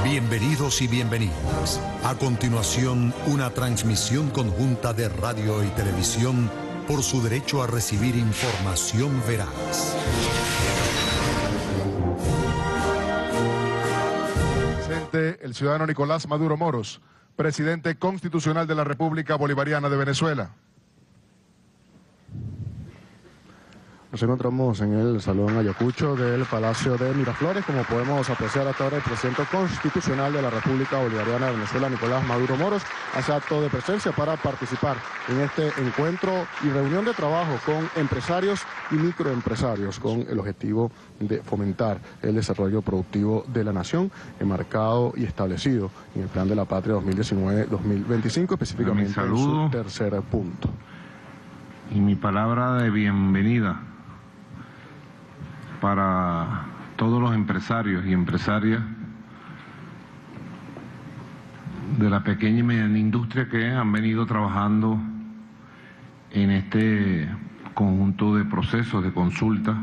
Bienvenidos y bienvenidas. A continuación, una transmisión conjunta de radio y televisión por su derecho a recibir información veraz. Presente el ciudadano Nicolás Maduro Moros, presidente constitucional de la República Bolivariana de Venezuela. Nos encontramos en el Salón Ayacucho del Palacio de Miraflores. Como podemos apreciar hasta ahora, el presidente constitucional de la República Bolivariana de Venezuela, Nicolás Maduro Moros, hace acto de presencia para participar en este encuentro y reunión de trabajo con empresarios y microempresarios con el objetivo de fomentar el desarrollo productivo de la nación, enmarcado y establecido en el Plan de la Patria 2019-2025, específicamente en su tercer punto. Y mi palabra de bienvenida para todos los empresarios y empresarias de la pequeña y mediana industria que han venido trabajando en este conjunto de procesos de consulta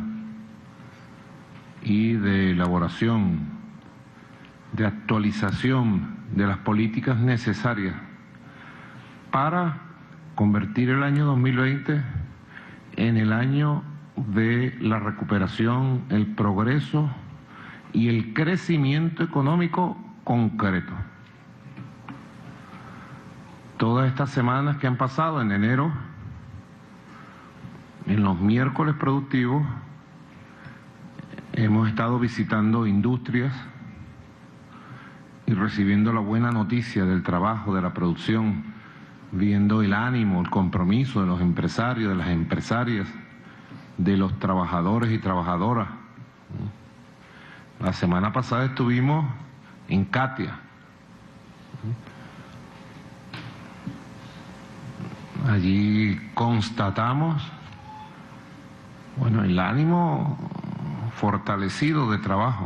y de elaboración, de actualización de las políticas necesarias para convertir el año 2020 en el año de la recuperación, el progreso y el crecimiento económico concreto. Todas estas semanas que han pasado en enero, en los miércoles productivos, hemos estado visitando industrias y recibiendo la buena noticia del trabajo, de la producción, viendo el ánimo, el compromiso de los empresarios, de las empresarias, de los trabajadores y trabajadoras. La semana pasada estuvimos en Catia. Allí constatamos, bueno, el ánimo fortalecido de trabajo.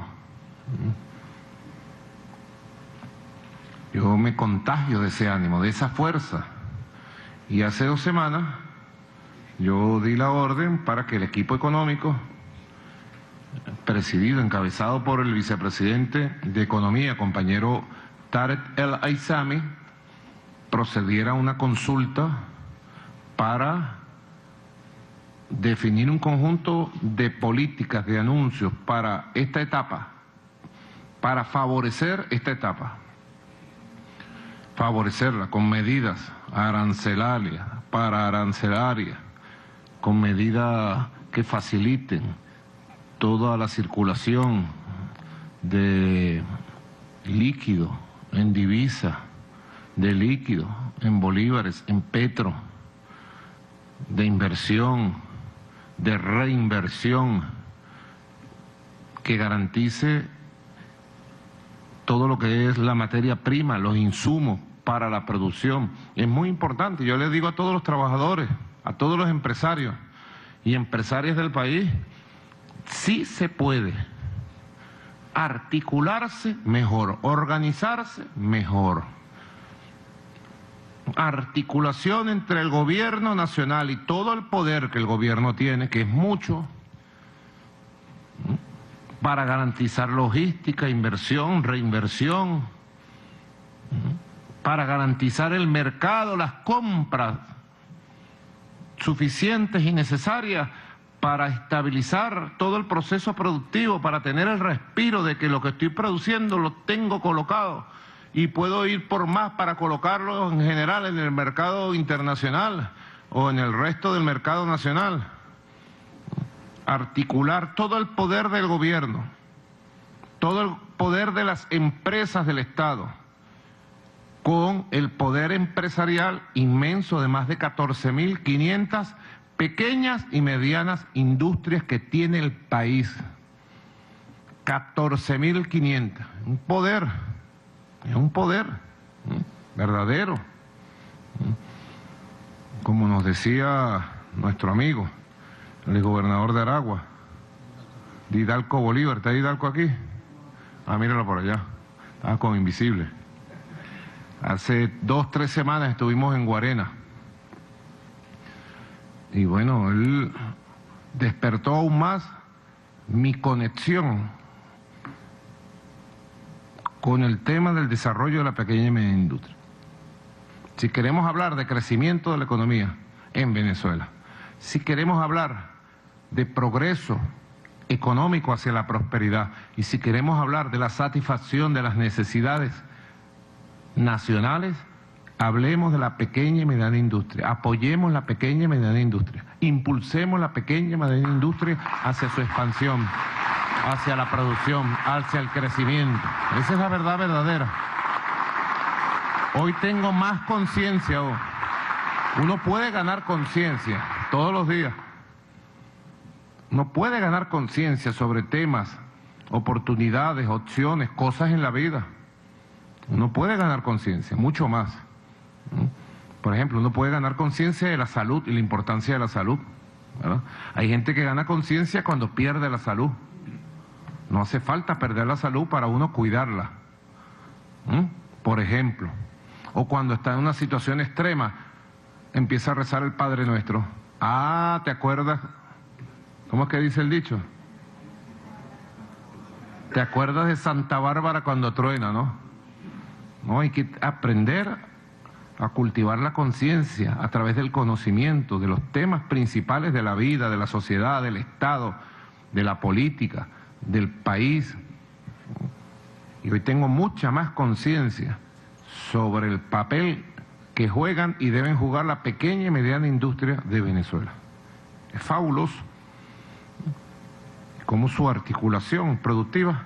Yo me contagio de ese ánimo, de esa fuerza. Y hace 2 semanas yo di la orden para que el equipo económico, presidido, encabezado por el vicepresidente de Economía, compañero Tarek El Aizami, procediera a una consulta para definir un conjunto de políticas, de anuncios para esta etapa, para favorecer esta etapa, favorecerla con medidas arancelarias, pararancelarias, con medidas que faciliten toda la circulación de líquido en divisa, de líquido en bolívares, en petro, de inversión, de reinversión, que garantice todo lo que es la materia prima, los insumos para la producción. Es muy importante. Yo les digo a todos los trabajadores, a todos los empresarios y empresarias del país, sí se puede articularse mejor, organizarse mejor. Articulación entre el gobierno nacional y todo el poder que el gobierno tiene, que es mucho, para garantizar logística, inversión, reinversión, para garantizar el mercado, las compras suficientes y necesarias para estabilizar todo el proceso productivo, para tener el respiro de que lo que estoy produciendo lo tengo colocado y puedo ir por más para colocarlo en general en el mercado internacional o en el resto del mercado nacional. Articular todo el poder del gobierno, todo el poder de las empresas del Estado, con el poder empresarial inmenso de más de 14.500 pequeñas y medianas industrias que tiene el país. 14.500. Un poder, es un poder verdadero. Como nos decía nuestro amigo, el gobernador de Aragua, Didalco Bolívar. ¿Está Didalco aquí? Ah, míralo por allá. Estaba con invisible. Hace 2 o 3 semanas estuvimos en Guarena. Y bueno, él despertó aún más mi conexión con el tema del desarrollo de la pequeña y mediana industria. Si queremos hablar de crecimiento de la economía en Venezuela, si queremos hablar de progreso económico hacia la prosperidad y si queremos hablar de la satisfacción de las necesidades nacionales, hablemos de la pequeña y mediana industria, apoyemos la pequeña y mediana industria, impulsemos la pequeña y mediana industria hacia su expansión, hacia la producción, hacia el crecimiento. Esa es la verdad verdadera. Hoy tengo más conciencia. Uno puede ganar conciencia todos los días. Uno puede ganar conciencia sobre temas, oportunidades, opciones, cosas en la vida. Uno puede ganar conciencia, mucho más. Por ejemplo, uno puede ganar conciencia de la salud y la importancia de la salud, ¿verdad? Hay gente que gana conciencia cuando pierde la salud. No hace falta perder la salud para uno cuidarla. Por ejemplo, o cuando está en una situación extrema, empieza a rezar el Padre Nuestro. Ah, ¿te acuerdas? ¿Cómo es que dice el dicho? ¿Te acuerdas de Santa Bárbara cuando truena, no? No, hay que aprender a cultivar la conciencia a través del conocimiento de los temas principales de la vida, de la sociedad, del Estado, de la política, del país. Y hoy tengo mucha más conciencia sobre el papel que juegan y deben jugar la pequeña y mediana industria de Venezuela. Es fabuloso cómo su articulación productiva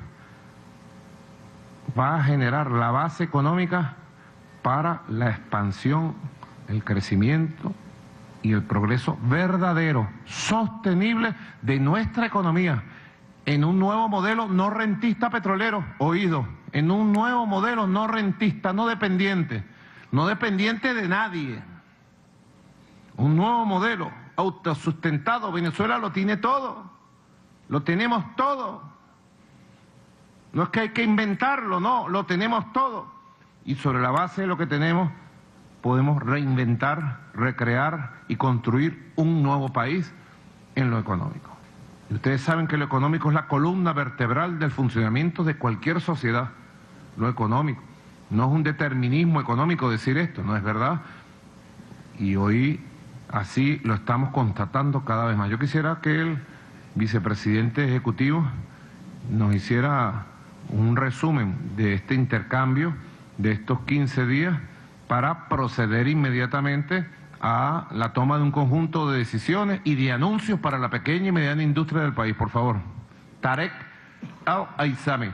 va a generar la base económica para la expansión, el crecimiento y el progreso verdadero, sostenible de nuestra economía, en un nuevo modelo no rentista petrolero, oído, en un nuevo modelo no rentista, no dependiente de nadie, un nuevo modelo autosustentado. Venezuela lo tiene todo, lo tenemos todo, no es que hay que inventarlo, no, lo tenemos todo. Y sobre la base de lo que tenemos, podemos reinventar, recrear y construir un nuevo país en lo económico. Y ustedes saben que lo económico es la columna vertebral del funcionamiento de cualquier sociedad, lo económico. No es un determinismo económico decir esto, no es verdad. Y hoy así lo estamos constatando cada vez más. Yo quisiera que el vicepresidente ejecutivo nos hiciera un resumen de este intercambio de estos 15 días para proceder inmediatamente a la toma de un conjunto de decisiones y de anuncios para la pequeña y mediana industria del país. Por favor, Tarek Al-Aizami.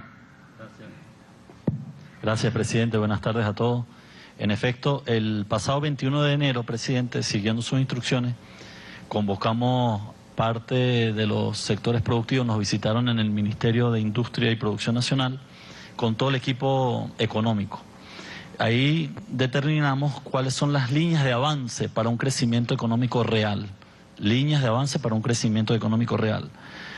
Gracias, presidente. Buenas tardes a todos. En efecto, el pasado 21 de enero, presidente, siguiendo sus instrucciones, convocamos parte de los sectores productivos, nos visitaron en el Ministerio de Industria y Producción Nacional con todo el equipo económico. Ahí determinamos cuáles son las líneas de avance para un crecimiento económico real, líneas de avance para un crecimiento económico real.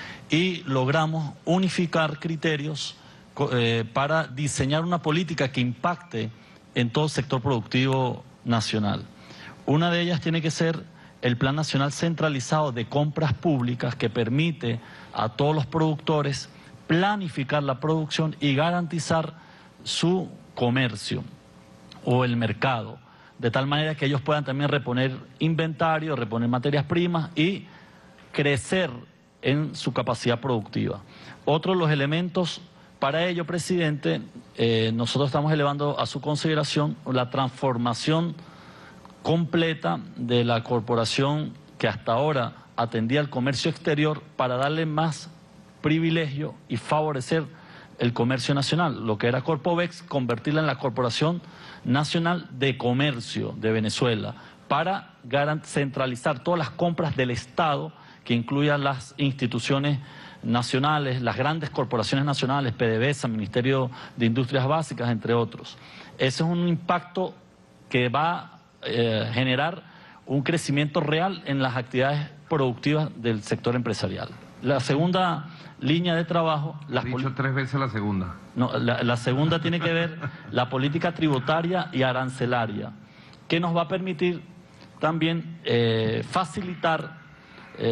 Y logramos unificar criterios para diseñar una política que impacte en todo el sector productivo nacional. Una de ellas tiene que ser el Plan Nacional Centralizado de Compras Públicas, que permite a todos los productores planificar la producción y garantizar su comercio o el mercado, de tal manera que ellos puedan también reponer inventario, reponer materias primas y crecer en su capacidad productiva. Otro de los elementos para ello, presidente, nosotros estamos elevando a su consideración la transformación completa de la corporación que hasta ahora atendía el comercio exterior para darle más privilegio y favorecer el comercio nacional, lo que era Corpovex, convertirla en la Corporación Nacional de Comercio de Venezuela, para centralizar todas las compras del Estado, que incluyan las instituciones nacionales, las grandes corporaciones nacionales, PDVSA, Ministerio de Industrias Básicas, entre otros. Ese es un impacto que va a generar un crecimiento real en las actividades productivas del sector empresarial. La segunda línea de trabajo... He dicho 3 veces la segunda. No, la segunda tiene que ver la política tributaria y arancelaria, que nos va a permitir también facilitar,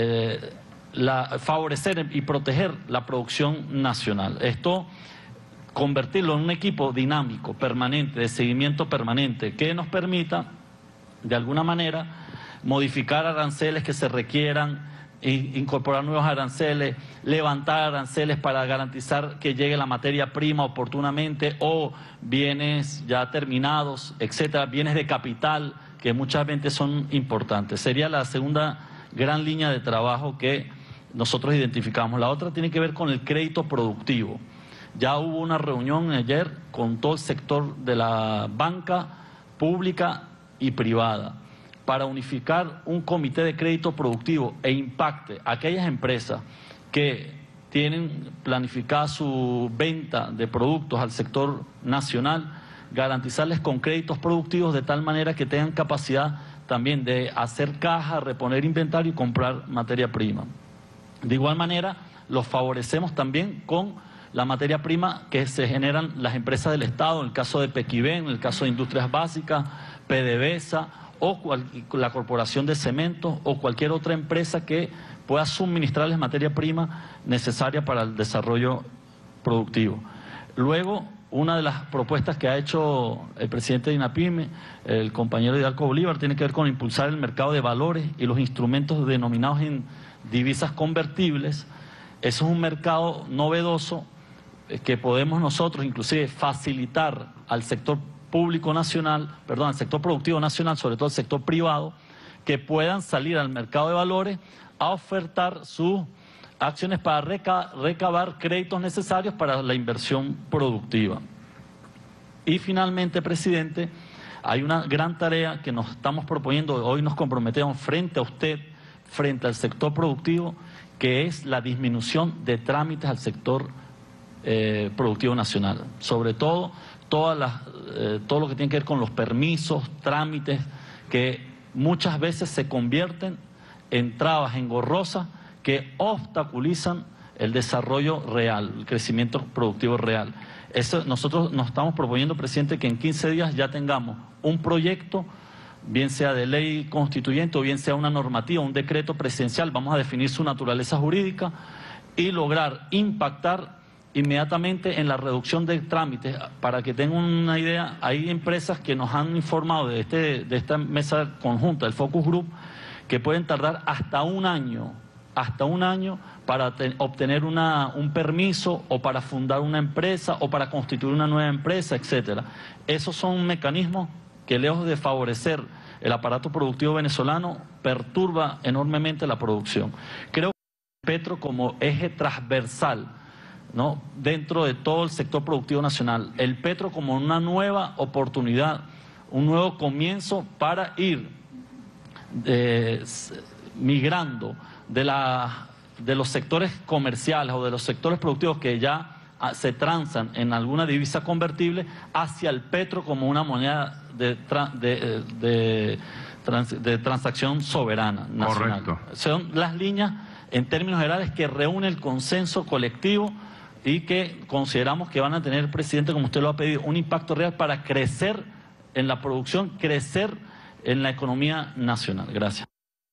favorecer y proteger la producción nacional. Esto convertirlo en un equipo dinámico, permanente, de seguimiento permanente, que nos permita, de alguna manera, modificar aranceles que se requieran, incorporar nuevos aranceles, levantar aranceles para garantizar que llegue la materia prima oportunamente, o bienes ya terminados, etcétera, bienes de capital que muchas veces son importantes. Sería la segunda gran línea de trabajo que nosotros identificamos. La otra tiene que ver con el crédito productivo. Ya hubo una reunión ayer con todo el sector de la banca pública y privada para unificar un comité de crédito productivo e impacte a aquellas empresas que tienen planificada su venta de productos al sector nacional, garantizarles con créditos productivos de tal manera que tengan capacidad también de hacer caja, reponer inventario y comprar materia prima. De igual manera, los favorecemos también con la materia prima que se generan las empresas del Estado, en el caso de Pequibén, en el caso de Industrias Básicas, PDVSA o la Corporación de Cementos o cualquier otra empresa que pueda suministrarles materia prima necesaria para el desarrollo productivo. Luego, una de las propuestas que ha hecho el presidente de INAPYME, el compañero Hidalgo Bolívar, tiene que ver con impulsar el mercado de valores y los instrumentos denominados en divisas convertibles. Eso es un mercado novedoso que podemos nosotros inclusive facilitar al sector público nacional, al sector productivo nacional, sobre todo al sector privado, que puedan salir al mercado de valores a ofertar sus acciones para recabar créditos necesarios para la inversión productiva. Y finalmente, presidente, hay una gran tarea que nos estamos proponiendo, hoy nos comprometemos frente a usted, frente al sector productivo, que es la disminución de trámites al sector productivo nacional. Sobre todo, todo lo que tiene que ver con los permisos, trámites, que muchas veces se convierten en trabas engorrosas que obstaculizan el desarrollo real, el crecimiento productivo real. Eso, nosotros nos estamos proponiendo, presidente, que en 15 días ya tengamos un proyecto, bien sea de ley constituyente o bien sea una normativa, un decreto presidencial, vamos a definir su naturaleza jurídica y lograr impactar inmediatamente en la reducción de trámites. Para que tengan una idea, hay empresas que nos han informado de esta mesa conjunta, el Focus Group, que pueden tardar hasta un año para obtener un permiso o para fundar una empresa o para constituir una nueva empresa, etcétera. Esos son mecanismos que, lejos de favorecer el aparato productivo venezolano, perturba enormemente la producción. Creo que el Petro, como eje transversal, ¿no?, dentro de todo el sector productivo nacional, el Petro como una nueva oportunidad, un nuevo comienzo para ir migrando de los sectores comerciales o de los sectores productivos que ya se transan en alguna divisa convertible hacia el Petro como una moneda de transacción soberana nacional. Correcto. Son las líneas, en términos generales, que reúne el consenso colectivo y que consideramos que van a tener, presidente, como usted lo ha pedido, un impacto real para crecer en la producción, crecer en la economía nacional. Gracias.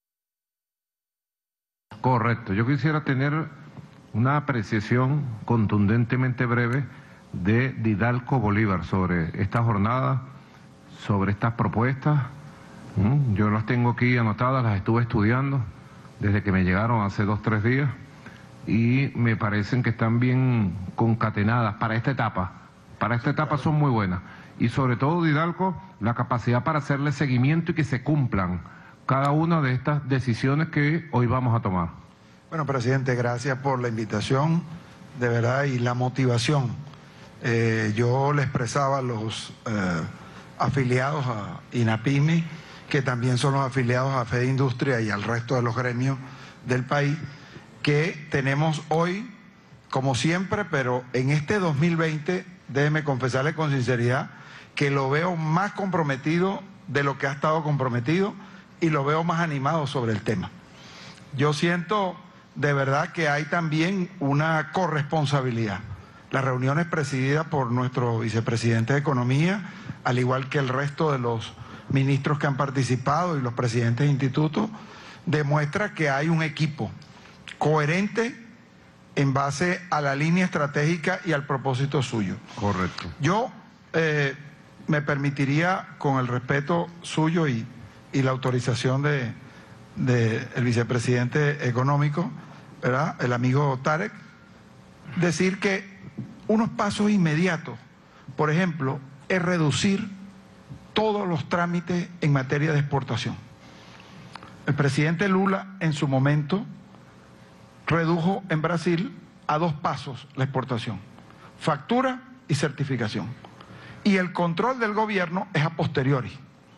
Correcto. Yo quisiera tener una apreciación contundentemente breve de Hidalgo Bolívar sobre esta jornada, sobre estas propuestas. Yo las tengo aquí anotadas, las estuve estudiando desde que me llegaron hace 2 o 3 días y me parecen que están bien concatenadas para esta etapa. Para esta etapa son muy buenas. Y sobre todo, Hidalgo, la capacidad para hacerle seguimiento y que se cumplan cada una de estas decisiones que hoy vamos a tomar. Bueno, presidente, gracias por la invitación, de verdad, y la motivación. Yo le expresaba a los afiliados a INAPYME, que también son los afiliados a Fede Industria y al resto de los gremios del país, que tenemos hoy, como siempre, pero en este 2020, déjeme confesarle con sinceridad, que lo veo más comprometido de lo que ha estado comprometido y lo veo más animado sobre el tema. Yo siento de verdad que hay también una corresponsabilidad. Las reuniones presididas por nuestro vicepresidente de Economía, al igual que el resto de los ministros que han participado y los presidentes de institutos, demuestra que hay un equipo coherente en base a la línea estratégica y al propósito suyo. Correcto. Yo me permitiría, con el respeto suyo y la autorización del vicepresidente económico, ¿verdad?, el amigo Tarek, decir que unos pasos inmediatos, por ejemplo, es reducir todos los trámites en materia de exportación. El presidente Lula, en su momento, redujo en Brasil a 2 pasos la exportación: factura y certificación. Y el control del gobierno es a posteriori.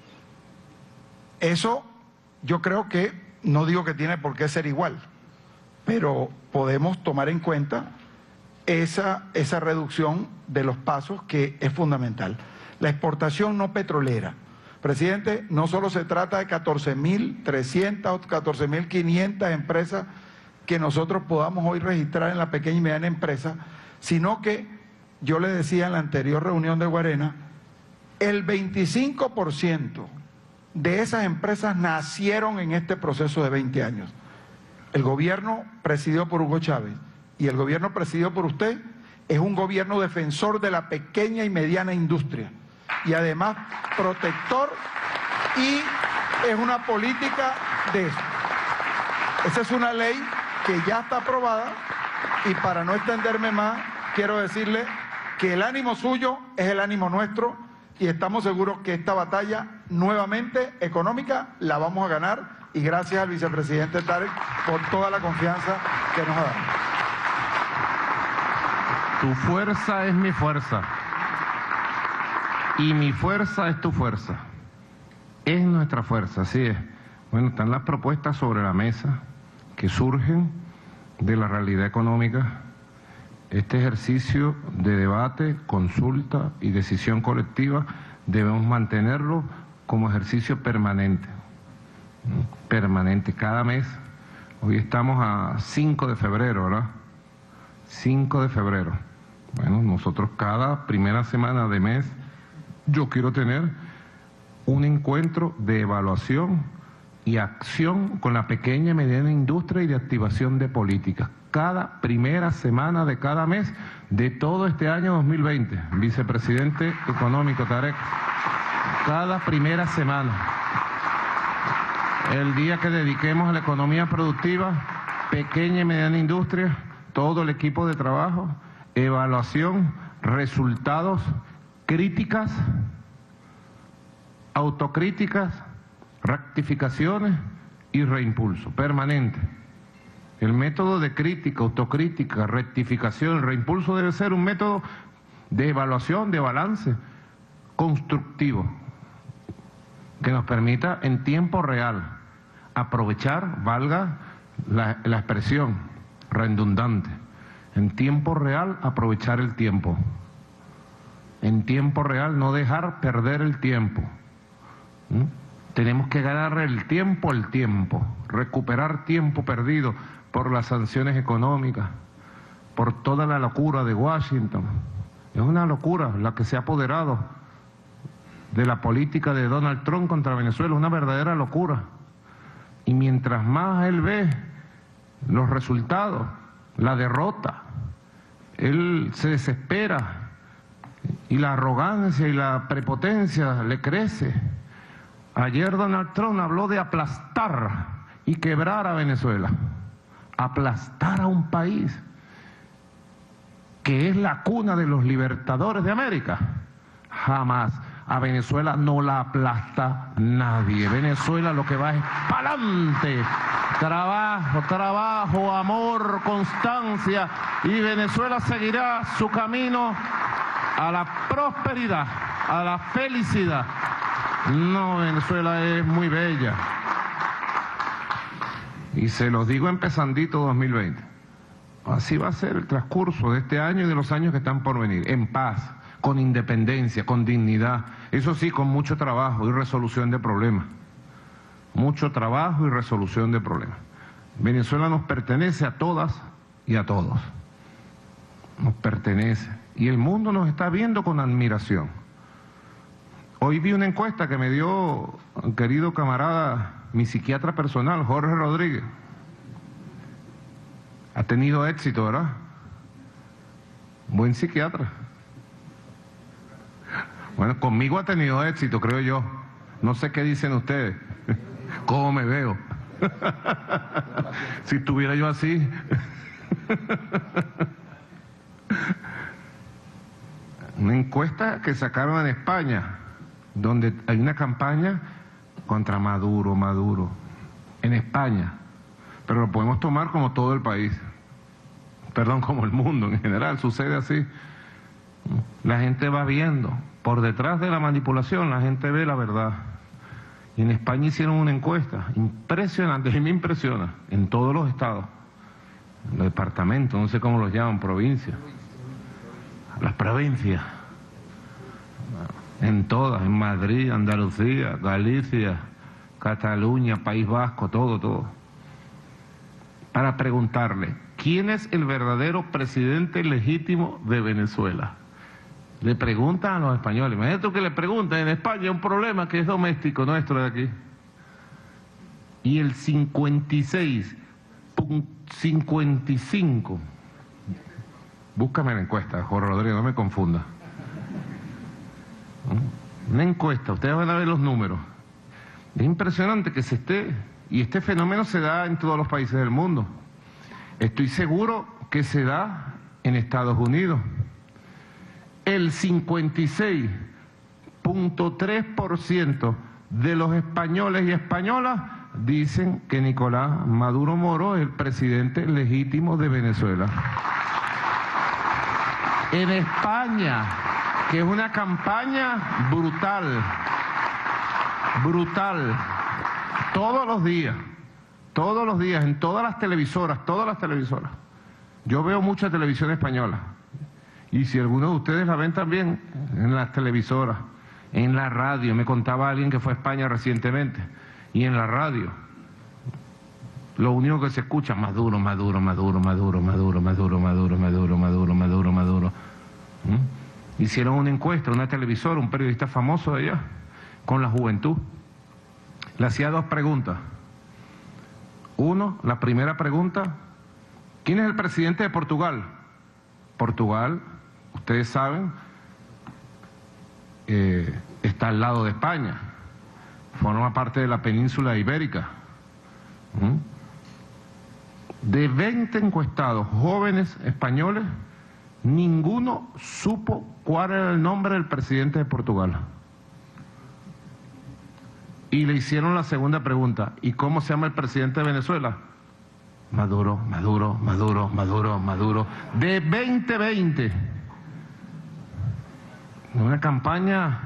Eso yo creo que, no digo que tiene por qué ser igual, pero podemos tomar en cuenta esa reducción de los pasos, que es fundamental. La exportación no petrolera. Presidente, no solo se trata de 14.300 o 14.500 empresas que nosotros podamos hoy registrar en la pequeña y mediana empresa, sino que, yo le decía en la anterior reunión de Guarena, el 25% de esas empresas nacieron en este proceso de 20 años. El gobierno presidido por Hugo Chávez y el gobierno presidido por usted es un gobierno defensor de la pequeña y mediana industria, y además protector, y es una política de eso. Esa es una ley que ya está aprobada, y para no extenderme más, quiero decirle que el ánimo suyo es el ánimo nuestro, y estamos seguros que esta batalla nuevamente económica la vamos a ganar, y gracias al vicepresidente Tarek por toda la confianza que nos ha dado. Tu fuerza es mi fuerza y mi fuerza es tu fuerza. Es nuestra fuerza, así es. Bueno, están las propuestas sobre la mesa que surgen de la realidad económica. Este ejercicio de debate, consulta y decisión colectiva debemos mantenerlo como ejercicio permanente. Permanente, cada mes. Hoy estamos a 5 de febrero, ¿verdad? 5 de febrero. Bueno, nosotros cada primera semana de mes, yo quiero tener un encuentro de evaluación y acción con la pequeña y mediana industria y de activación de políticas. Cada primera semana de cada mes de todo este año 2020. Vicepresidente económico Tarek, cada primera semana. El día que dediquemos a la economía productiva, pequeña y mediana industria, todo el equipo de trabajo, evaluación, resultados, críticas, autocríticas, rectificaciones y reimpulso permanente. El método de crítica, autocrítica, rectificación, reimpulso debe ser un método de evaluación, de balance constructivo, que nos permita en tiempo real aprovechar, valga la expresión redundante, en tiempo real aprovechar el tiempo. En tiempo real no dejar perder el tiempo. Tenemos que ganar el tiempo al tiempo, recuperar tiempo perdido por las sanciones económicas, por toda la locura de Washington. Es una locura la que se ha apoderado de la política de Donald Trump contra Venezuela, una verdadera locura. Y mientras más él ve los resultados, la derrota, él se desespera y la arrogancia y la prepotencia le crece. Ayer Donald Trump habló de aplastar y quebrar a Venezuela, aplastar a un país que es la cuna de los libertadores de América. Jamás. A Venezuela no la aplasta nadie. Venezuela lo que va es para adelante. Trabajo, trabajo, amor, constancia. Y Venezuela seguirá su camino a la prosperidad, a la felicidad. No, Venezuela es muy bella. Y se los digo empezandito 2020. Así va a ser el transcurso de este año y de los años que están por venir. En paz, con independencia, con dignidad. Eso sí, con mucho trabajo y resolución de problemas. Mucho trabajo y resolución de problemas. Venezuela nos pertenece a todas y a todos. Nos pertenece. Y el mundo nos está viendo con admiración. Hoy vi una encuesta que me dio un querido camarada, mi psiquiatra personal, Jorge Rodríguez. Ha tenido éxito, ¿verdad? Buen psiquiatra. Bueno, conmigo ha tenido éxito, creo yo. No sé qué dicen ustedes. ¿Cómo me veo? Si estuviera yo así. Una encuesta que sacaron en España, donde hay una campaña contra Maduro, en España. Pero lo podemos tomar como todo el país. Perdón, como el mundo en general, sucede así. La gente va viendo, por detrás de la manipulación, la gente ve la verdad. Y en España hicieron una encuesta impresionante, y me impresiona, en todos los estados, los departamentos, no sé cómo los llaman, provincias, las provincias, en todas, en Madrid, Andalucía, Galicia, Cataluña, País Vasco, todo, para preguntarle, ¿quién es el verdadero presidente legítimo de Venezuela? Le preguntan a los españoles. Imagínate tú que le preguntan en España un problema que es doméstico nuestro de aquí. Y el 56.55. Búscame la encuesta, Jorge Rodríguez, no me confunda. Una encuesta, ustedes van a ver los números. Es impresionante que se esté, y este fenómeno se da en todos los países del mundo. Estoy seguro que se da en Estados Unidos. El 56.3% de los españoles y españolas dicen que Nicolás Maduro Moro es el presidente legítimo de Venezuela. En España, que es una campaña brutal, todos los días, en todas las televisoras. Yo veo mucha televisión española. Y si algunos de ustedes la ven también en las televisoras, en la radio, me contaba alguien que fue a España recientemente, y en la radio, lo único que se escucha, Maduro. Hicieron una encuesta, una televisora, un periodista famoso de allá, con la juventud. Le hacía 2 preguntas. Uno, la primera pregunta, ¿quién es el presidente de Portugal? Portugal, ustedes saben, está al lado de España, forma parte de la península ibérica. De 20 encuestados jóvenes españoles, ninguno supo cuál era el nombre del presidente de Portugal. Y le hicieron la segunda pregunta, ¿y cómo se llama el presidente de Venezuela? Maduro. De 2020. Una campaña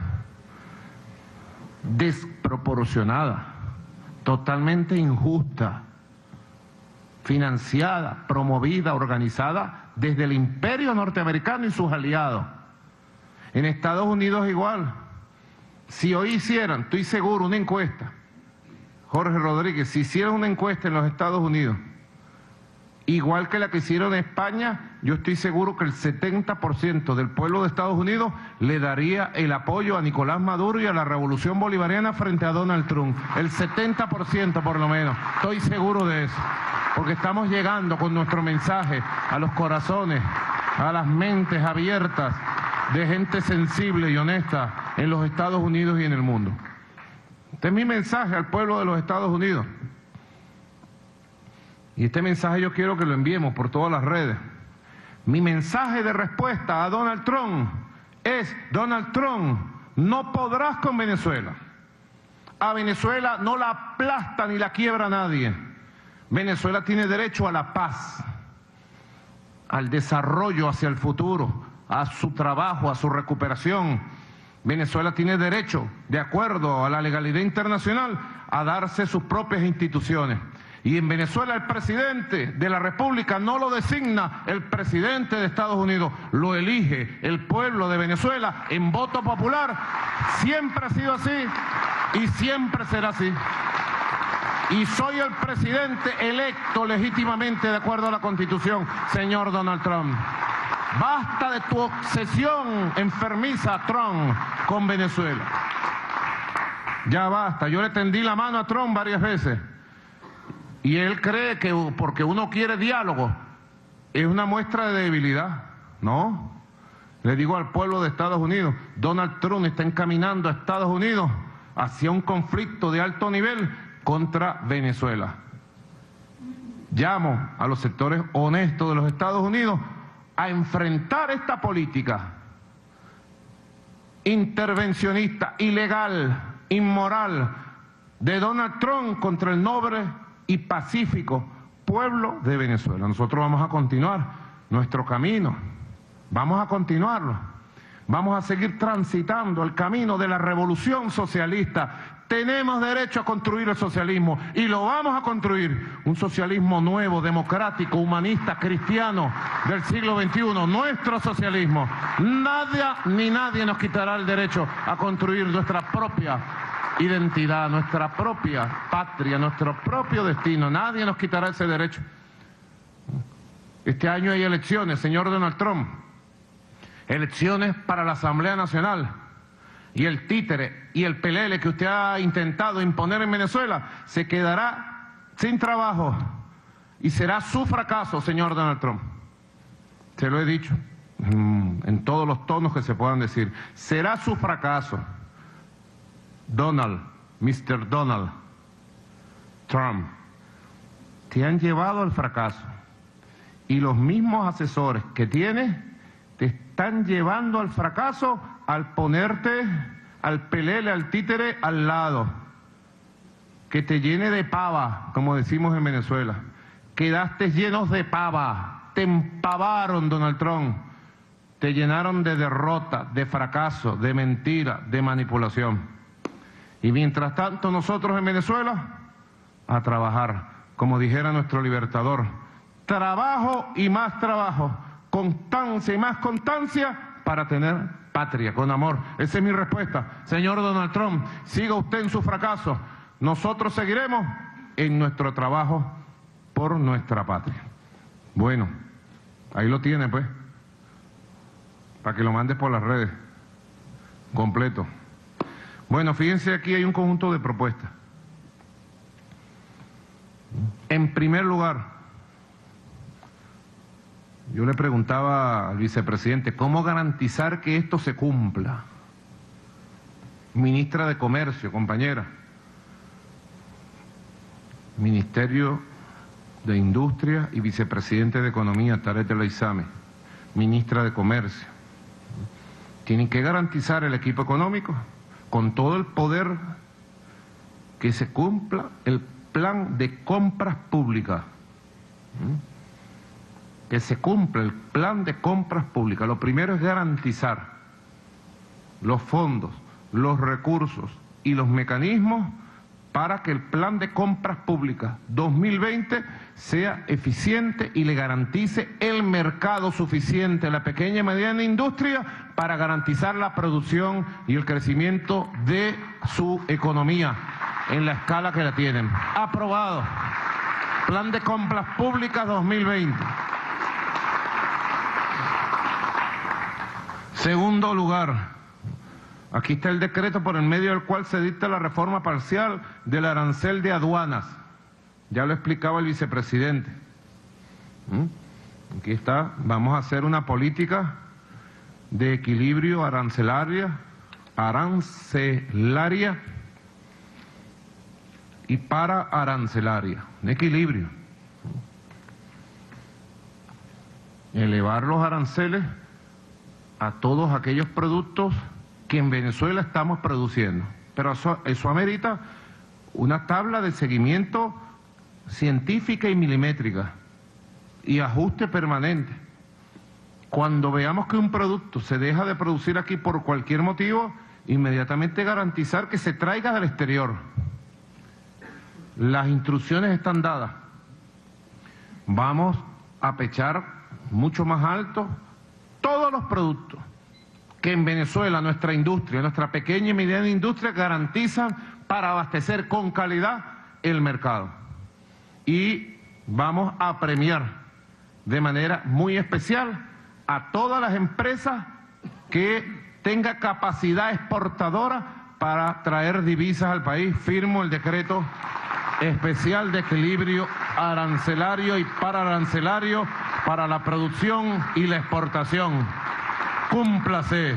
desproporcionada, totalmente injusta, financiada, promovida, organizada desde el imperio norteamericano y sus aliados. En Estados Unidos igual. Si hoy hicieran, estoy seguro, una encuesta, Jorge Rodríguez, si hicieran una encuesta en los Estados Unidos, igual que la que hicieron en España, yo estoy seguro que el 70% del pueblo de Estados Unidos le daría el apoyo a Nicolás Maduro y a la revolución bolivariana frente a Donald Trump. El 70% por lo menos, estoy seguro de eso. Porque estamos llegando con nuestro mensaje a los corazones, a las mentes abiertas de gente sensible y honesta en los Estados Unidos y en el mundo. Este es mi mensaje al pueblo de los Estados Unidos. Y este mensaje yo quiero que lo enviemos por todas las redes. Mi mensaje de respuesta a Donald Trump es: Donald Trump, no podrás con Venezuela. A Venezuela no la aplasta ni la quiebra nadie. Venezuela tiene derecho a la paz, al desarrollo hacia el futuro, a su trabajo, a su recuperación. Venezuela tiene derecho, de acuerdo a la legalidad internacional, a darse sus propias instituciones. Y en Venezuela el presidente de la República no lo designa el presidente de Estados Unidos, lo elige el pueblo de Venezuela en voto popular. Siempre ha sido así y siempre será así. Y soy el presidente electo legítimamente de acuerdo a la Constitución, señor Donald Trump. Basta de tu obsesión enfermiza, Trump, con Venezuela. Ya basta. Yo le tendí la mano a Trump varias veces. Y él cree que porque uno quiere diálogo, es una muestra de debilidad, ¿no? Le digo al pueblo de Estados Unidos, Donald Trump está encaminando a Estados Unidos hacia un conflicto de alto nivel contra Venezuela. Llamo a los sectores honestos de los Estados Unidos a enfrentar esta política intervencionista, ilegal, inmoral de Donald Trump contra el noble y pacífico pueblo de Venezuela. Nosotros vamos a continuar nuestro camino, vamos a continuarlo, vamos a seguir transitando el camino de la revolución socialista. Tenemos derecho a construir el socialismo y lo vamos a construir, un socialismo nuevo, democrático, humanista, cristiano del siglo XXI, nuestro socialismo. Nadie ni nadie nos quitará el derecho a construir nuestra propia identidad, nuestra propia patria, nuestro propio destino. Nadie nos quitará ese derecho. Este año hay elecciones, señor Donald Trump, elecciones para la Asamblea Nacional. Y el títere y el pelele que usted ha intentado imponer en Venezuela se quedará sin trabajo y será su fracaso, señor Donald Trump. Se lo he dicho en todos los tonos que se puedan decir. Será su fracaso. Donald, Mr. Donald Trump, te han llevado al fracaso. Y los mismos asesores que tienes te están llevando al fracaso al ponerte al pelele, al títere al lado, que te llene de pava, como decimos en Venezuela. Quedaste llenos de pava, te empavaron, Donald Trump, te llenaron de derrota, de fracaso, de mentira, de manipulación. Y mientras tanto nosotros en Venezuela, a trabajar, como dijera nuestro libertador, trabajo y más trabajo, constancia y más constancia para tener patria, con amor. Esa es mi respuesta. Señor Donald Trump, siga usted en su fracaso. Nosotros seguiremos en nuestro trabajo por nuestra patria. Bueno, ahí lo tiene, pues, para que lo mande por las redes, completo. Bueno, fíjense, aquí hay un conjunto de propuestas. En primer lugar, yo le preguntaba al vicepresidente, ¿cómo garantizar que esto se cumpla? Ministra de Comercio, compañera. Ministerio de Industria y vicepresidente de Economía, Tarek El Aissami. Ministra de Comercio. Tienen que garantizar el equipo económico con todo el poder que se cumpla el plan de compras públicas. Que se cumpla el plan de compras públicas. Lo primero es garantizar los fondos, los recursos y los mecanismos para que el plan de compras públicas 2020 sea eficiente y le garantice el mercado suficiente a la pequeña y mediana industria para garantizar la producción y el crecimiento de su economía en la escala que la tienen. Aprobado. Plan de compras públicas 2020. Segundo lugar, aquí está el decreto por el medio del cual se dicta la reforma parcial del arancel de aduanas. Ya lo explicaba el vicepresidente. Aquí está, vamos a hacer una política de equilibrio arancelaria y paraarancelaria, un equilibrio. Elevar los aranceles a todos aquellos productos que en Venezuela estamos produciendo. Pero eso amerita una tabla de seguimiento científica y milimétrica y ajuste permanente. Cuando veamos que un producto se deja de producir aquí por cualquier motivo, inmediatamente garantizar que se traiga del exterior. Las instrucciones están dadas. Vamos a pechar mucho más alto todos los productos que en Venezuela nuestra industria, nuestra pequeña y mediana industria garantizan para abastecer con calidad el mercado. Y vamos a premiar de manera muy especial a todas las empresas que tengan capacidad exportadora para traer divisas al país. Firmo el decreto especial de equilibrio arancelario y paraarancelario para la producción y la exportación. Cúmplase.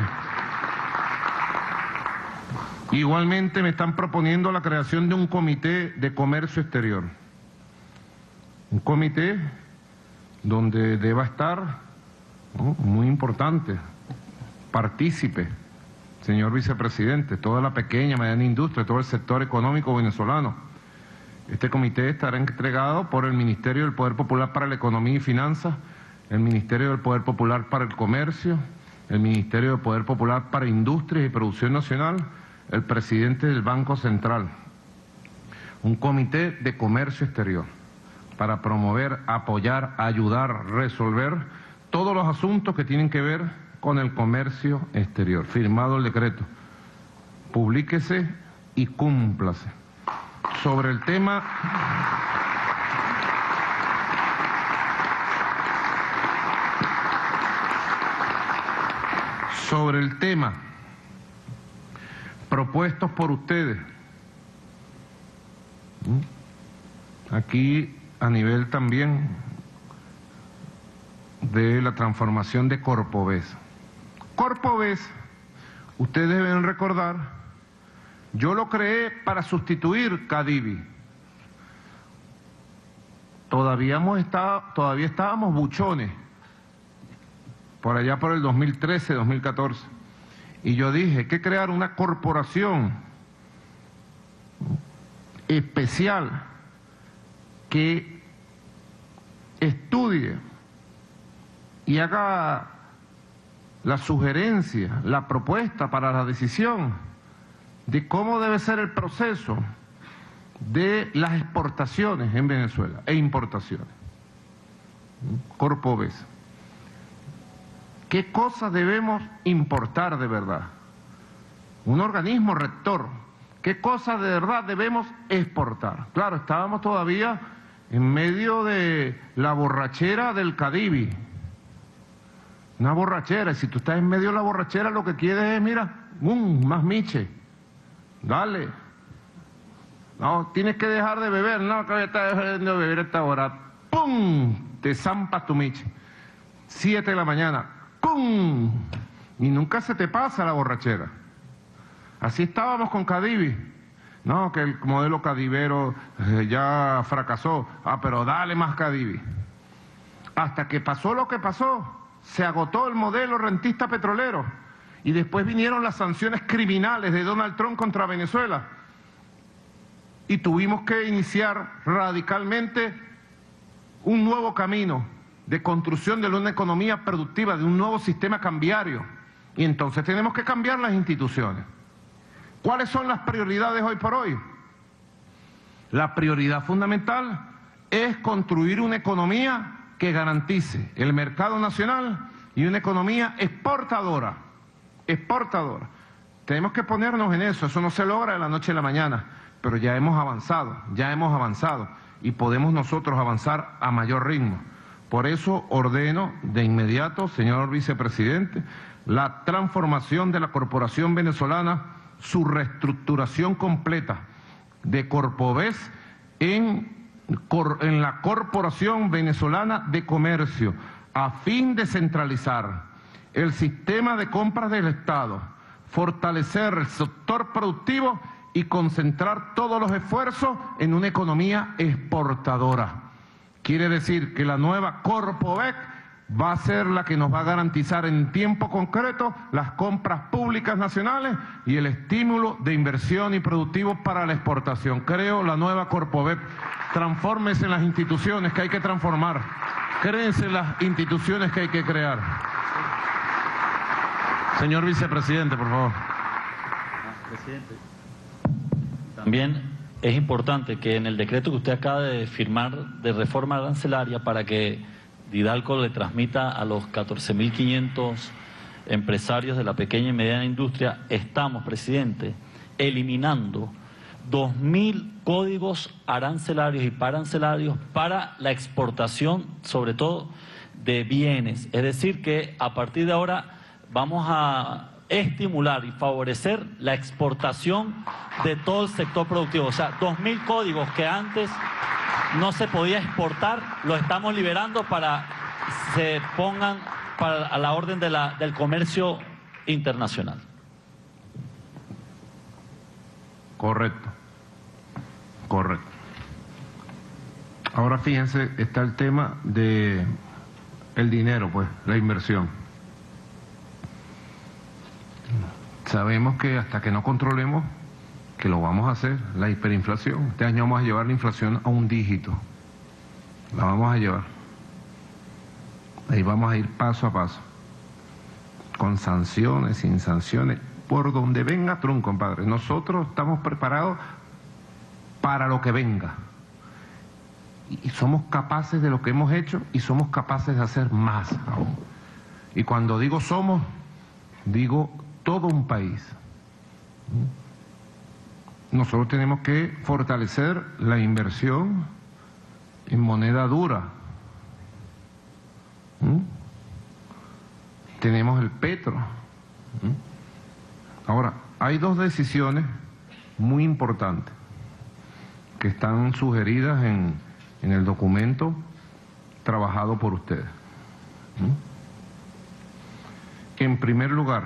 Igualmente me están proponiendo la creación de un comité de comercio exterior. Un comité donde deba estar, ¿no?, muy importante, partícipe, señor vicepresidente, toda la pequeña, mediana industria, todo el sector económico venezolano. Este comité estará entregado por el Ministerio del Poder Popular para la Economía y Finanzas, el Ministerio del Poder Popular para el Comercio, el Ministerio del Poder Popular para Industrias y Producción Nacional, el presidente del Banco Central. Un comité de comercio exterior para promover, apoyar, ayudar, resolver todos los asuntos que tienen que ver con el comercio exterior. Firmado el decreto. Publíquese y cúmplase. Sobre el tema... Sobre el tema propuestos por ustedes, aquí a nivel también de la transformación de Corpovés. Corpovés, ustedes deben recordar, yo lo creé para sustituir Cadivi. Todavía estábamos buchones, por allá por el 2013, 2014. Y yo dije, hay que crear una corporación especial que estudie y haga la sugerencia, la propuesta para la decisión de cómo debe ser el proceso de las exportaciones en Venezuela e importaciones. Corpovés. ¿Qué cosas debemos importar de verdad? Un organismo rector. ¿Qué cosas de verdad debemos exportar? Claro, estábamos todavía en medio de la borrachera del Cadivi. Una borrachera, y si tú estás en medio de la borrachera, lo que quieres es, mira, más miche. Dale. No, tienes que dejar de beber. No, que estás dejando de beber a esta hora. ¡Pum! Te zampas tu miche. 7 de la mañana. ¡Pum! Y nunca se te pasa la borrachera. Así estábamos con Cadivi. No, que el modelo cadivero ya fracasó. Ah, pero dale más Cadivi. Hasta que pasó lo que pasó, se agotó el modelo rentista petrolero. Y después vinieron las sanciones criminales de Donald Trump contra Venezuela. Y tuvimos que iniciar radicalmente un nuevo camino de construcción de una economía productiva, de un nuevo sistema cambiario. Y entonces tenemos que cambiar las instituciones. ¿Cuáles son las prioridades hoy por hoy? La prioridad fundamental es construir una economía que garantice el mercado nacional y una economía exportadora. Exportadora. Tenemos que ponernos en eso no se logra de la noche a la mañana, pero ya hemos avanzado y podemos nosotros avanzar a mayor ritmo. Por eso ordeno de inmediato, señor vicepresidente, la transformación de la Corporación Venezolana, su reestructuración completa de Corpovés en la Corporación Venezolana de Comercio, a fin de centralizar el sistema de compras del Estado, fortalecer el sector productivo y concentrar todos los esfuerzos en una economía exportadora. Quiere decir que la nueva Corpovec va a ser la que nos va a garantizar en tiempo concreto las compras públicas nacionales y el estímulo de inversión y productivo para la exportación. Creo la nueva Corpovec. Transfórmese en las instituciones que hay que transformar. Créense en las instituciones que hay que crear. Señor vicepresidente, por favor. Presidente. También es importante que en el decreto que usted acaba de firmar de reforma arancelaria, para que Didalco le transmita a los 14.500 empresarios de la pequeña y mediana industria, estamos, presidente, eliminando 2.000 códigos arancelarios y parancelarios para la exportación, sobre todo de bienes. Es decir, que a partir de ahora vamos a estimular y favorecer la exportación de todo el sector productivo. O sea, 2.000 códigos que antes no se podía exportar, los estamos liberando para se pongan a la orden del comercio internacional. Correcto. Correcto. Ahora fíjense, está el tema de el dinero, pues, la inversión. Sabemos que hasta que no controlemos, que lo vamos a hacer, la hiperinflación. Este año vamos a llevar la inflación a un dígito. La vamos a llevar. Ahí vamos a ir paso a paso. Con sanciones, sin sanciones, por donde venga Trump, compadre. Nosotros estamos preparados para lo que venga. Y somos capaces de lo que hemos hecho y somos capaces de hacer más aún. Y cuando digo somos, digo todo un país. Nosotros tenemos que fortalecer la inversión en moneda dura. Tenemos el petro. Ahora, hay dos decisiones muy importantes que están sugeridas en el documento trabajado por ustedes. En primer lugar,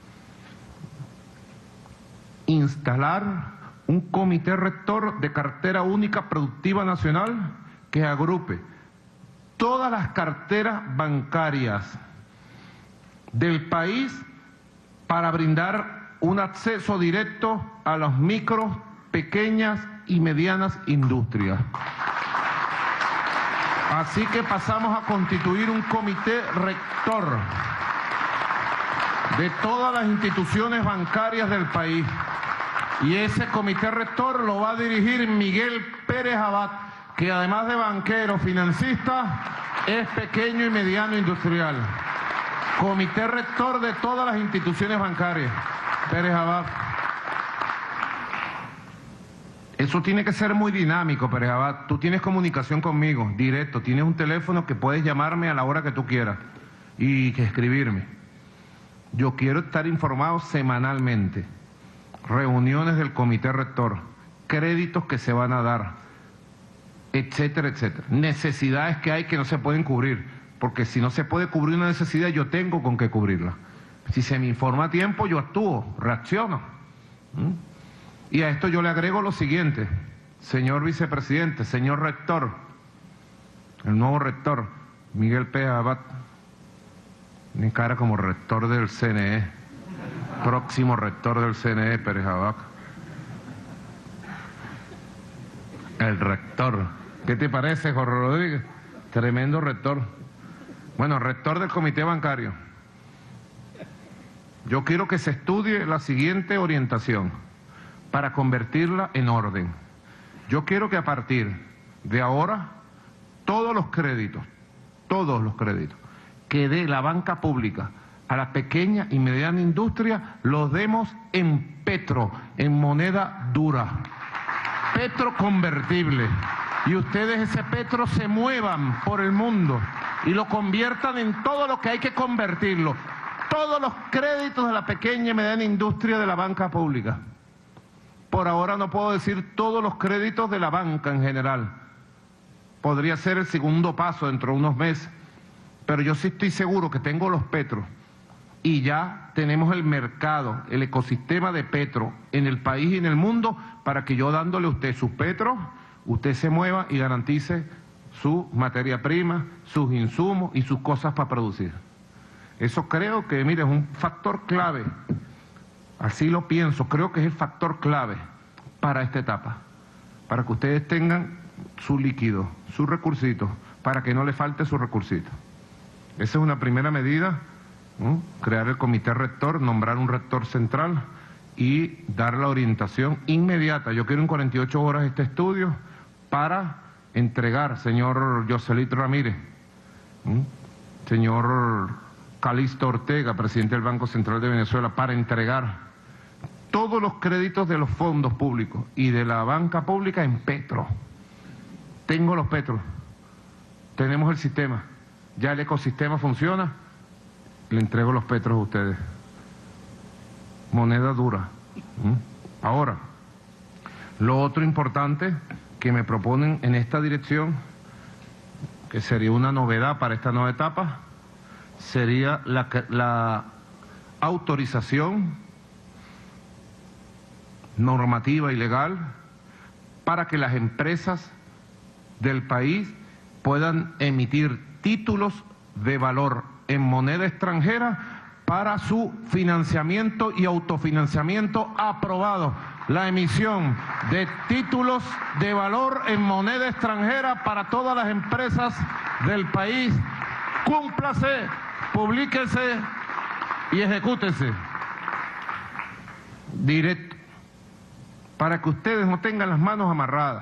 instalar un comité rector de cartera única productiva nacional que agrupe todas las carteras bancarias del país para brindar un acceso directo a las micro, pequeñas y medianas industrias. Así que pasamos a constituir un comité rector de todas las instituciones bancarias del país. Y ese comité rector lo va a dirigir Miguel Pérez Abad, que además de banquero financista, es pequeño y mediano industrial. Comité rector de todas las instituciones bancarias. Pérez Abad. Eso tiene que ser muy dinámico, Pérez Abad. Tú tienes comunicación conmigo, directo. Tienes un teléfono que puedes llamarme a la hora que tú quieras y que escribirme. Yo quiero estar informado semanalmente. Reuniones del comité rector, créditos que se van a dar, etcétera, etcétera. Necesidades que hay que no se pueden cubrir, porque si no se puede cubrir una necesidad, yo tengo con qué cubrirla. Si se me informa a tiempo, yo actúo, reacciono. Y a esto yo le agrego lo siguiente, señor vicepresidente, señor rector, el nuevo rector, Miguel Pérez Abad, mi cara como rector del CNE, próximo rector del CNE, Pérez Abad. El rector. ¿Qué te parece, Jorge Rodríguez? Tremendo rector. Bueno, rector del comité bancario. Yo quiero que se estudie la siguiente orientación para convertirla en orden. Yo quiero que a partir de ahora todos los créditos que dé la banca pública a la pequeña y mediana industria los demos en petro, en moneda dura, petro convertible, y ustedes ese petro se muevan por el mundo y lo conviertan en todo lo que hay que convertirlo, todos los créditos de la pequeña y mediana industria de la banca pública. Por ahora no puedo decir todos los créditos de la banca en general. Podría ser el segundo paso dentro de unos meses. Pero yo sí estoy seguro que tengo los petros y ya tenemos el mercado, el ecosistema de petro en el país y en el mundo para que yo dándole a usted sus petros, usted se mueva y garantice su materia prima, sus insumos y sus cosas para producir. Eso creo que, mire, es un factor clave. Así lo pienso, creo que es el factor clave para esta etapa, para que ustedes tengan su líquido, su recursito, para que no le falte su recursito. Esa es una primera medida, ¿no? Crear el comité rector, nombrar un rector central y dar la orientación inmediata. Yo quiero en 48 horas este estudio para entregar, señor Yoselit Ramírez, señor Calixto Ortega, presidente del Banco Central de Venezuela, para entregar todos los créditos de los fondos públicos y de la banca pública en petro. Tengo los petros, tenemos el sistema, ya el ecosistema funciona, le entrego los petros a ustedes. Moneda dura. Ahora, lo otro importante que me proponen en esta dirección, que sería una novedad para esta nueva etapa, sería la autorización normativa y legal para que las empresas del país puedan emitir títulos de valor en moneda extranjera para su financiamiento y autofinanciamiento aprobado. La emisión de títulos de valor en moneda extranjera para todas las empresas del país. Cúmplase, publíquese y ejecútese. Directo. Para que ustedes no tengan las manos amarradas.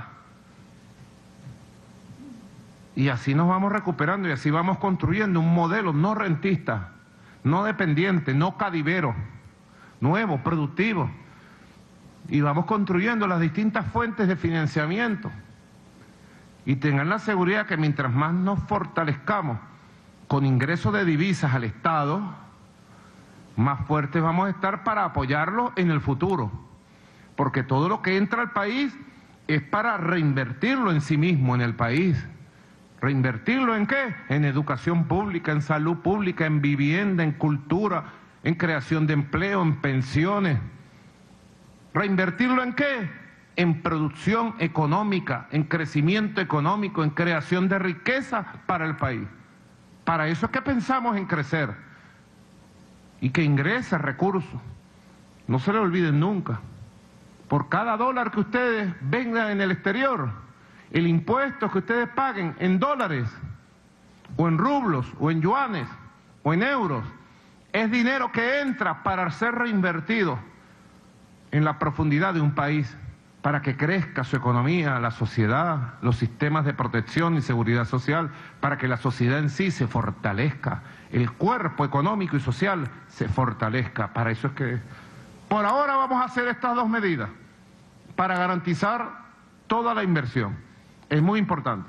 Y así nos vamos recuperando y así vamos construyendo un modelo no rentista, no dependiente, no cadivero, nuevo, productivo. Y vamos construyendo las distintas fuentes de financiamiento. Y tengan la seguridad que mientras más nos fortalezcamos con ingresos de divisas al Estado, más fuertes vamos a estar para apoyarlo en el futuro. Porque todo lo que entra al país es para reinvertirlo en sí mismo, en el país. ¿Reinvertirlo en qué? En educación pública, en salud pública, en vivienda, en cultura, en creación de empleo, en pensiones. ¿Reinvertirlo en qué? En producción económica, en crecimiento económico, en creación de riqueza para el país. Para eso es que pensamos en crecer y que ingrese recursos. No se le olviden nunca. Por cada dólar que ustedes vendan en el exterior, el impuesto que ustedes paguen en dólares, o en rublos, o en yuanes, o en euros, es dinero que entra para ser reinvertido en la profundidad de un país, para que crezca su economía, la sociedad, los sistemas de protección y seguridad social, para que la sociedad en sí se fortalezca, el cuerpo económico y social se fortalezca. Para eso es que por ahora vamos a hacer estas dos medidas, para garantizar toda la inversión. Es muy importante.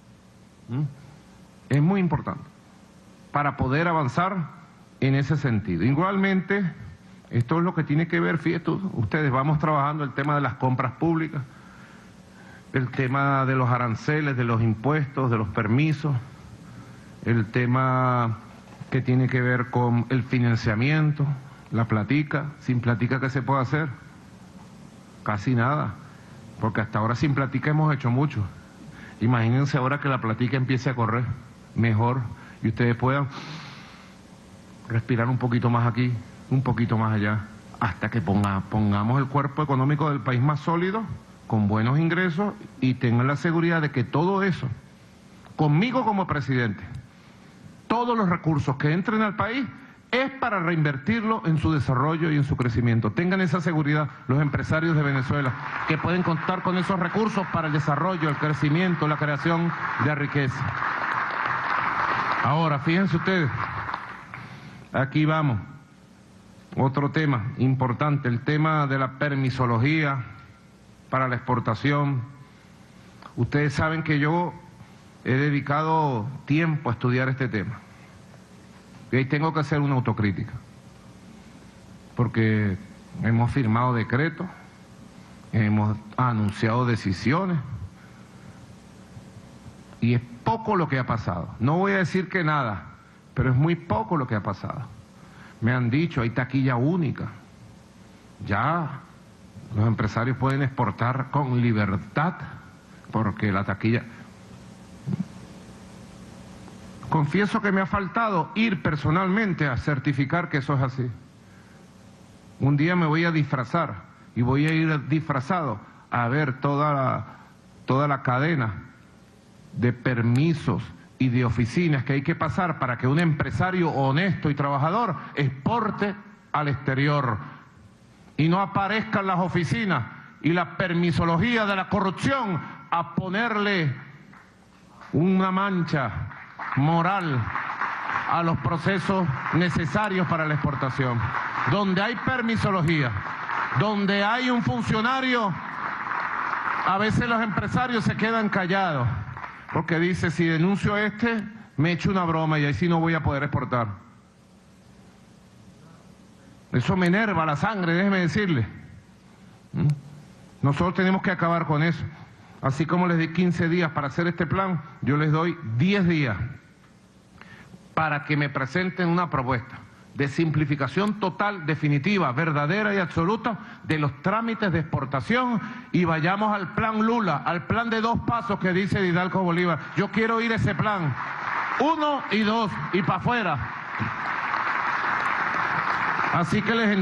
Es muy importante para poder avanzar en ese sentido. Igualmente, esto es lo que tiene que ver, fíjense ustedes, vamos trabajando el tema de las compras públicas, el tema de los aranceles, de los impuestos, de los permisos, el tema que tiene que ver con el financiamiento, la platica. Sin platica, ¿qué se puede hacer? Casi nada, porque hasta ahora sin platica hemos hecho mucho. Imagínense ahora que la platica empiece a correr mejor y ustedes puedan respirar un poquito más aquí, un poquito más allá, hasta que pongamos el cuerpo económico del país más sólido, con buenos ingresos, y tengan la seguridad de que todo eso, conmigo como presidente, todos los recursos que entren al país es para reinvertirlo en su desarrollo y en su crecimiento. Tengan esa seguridad los empresarios de Venezuela, que pueden contar con esos recursos para el desarrollo, el crecimiento, la creación de riqueza. Ahora, fíjense ustedes, aquí vamos. Otro tema importante, el tema de la permisología para la exportación. Ustedes saben que yo he dedicado tiempo a estudiar este tema. Y ahí tengo que hacer una autocrítica. Porque hemos firmado decretos, hemos anunciado decisiones, y es poco lo que ha pasado. No voy a decir que nada, pero es muy poco lo que ha pasado. Me han dicho, hay taquilla única. Ya los empresarios pueden exportar con libertad, porque la taquilla... Confieso que me ha faltado ir personalmente a certificar que eso es así. Un día me voy a disfrazar, y voy a ir disfrazado a ver toda la cadena de permisos y de oficinas que hay que pasar para que un empresario honesto y trabajador exporte al exterior y no aparezcan las oficinas y la permisología de la corrupción a ponerle una mancha moral a los procesos necesarios para la exportación. Donde hay permisología, donde hay un funcionario, a veces los empresarios se quedan callados, porque dice, si denuncio a este, me echo una broma y ahí sí no voy a poder exportar. Eso me enerva la sangre, déjeme decirle. Nosotros tenemos que acabar con eso. Así como les di 15 días para hacer este plan, yo les doy 10 días para que me presenten una propuesta de simplificación total, definitiva, verdadera y absoluta de los trámites de exportación y vayamos al plan Lula, al plan de 2 pasos que dice Hidalgo Bolívar. Yo quiero ir a ese plan, 1 y 2 y para afuera. Así que les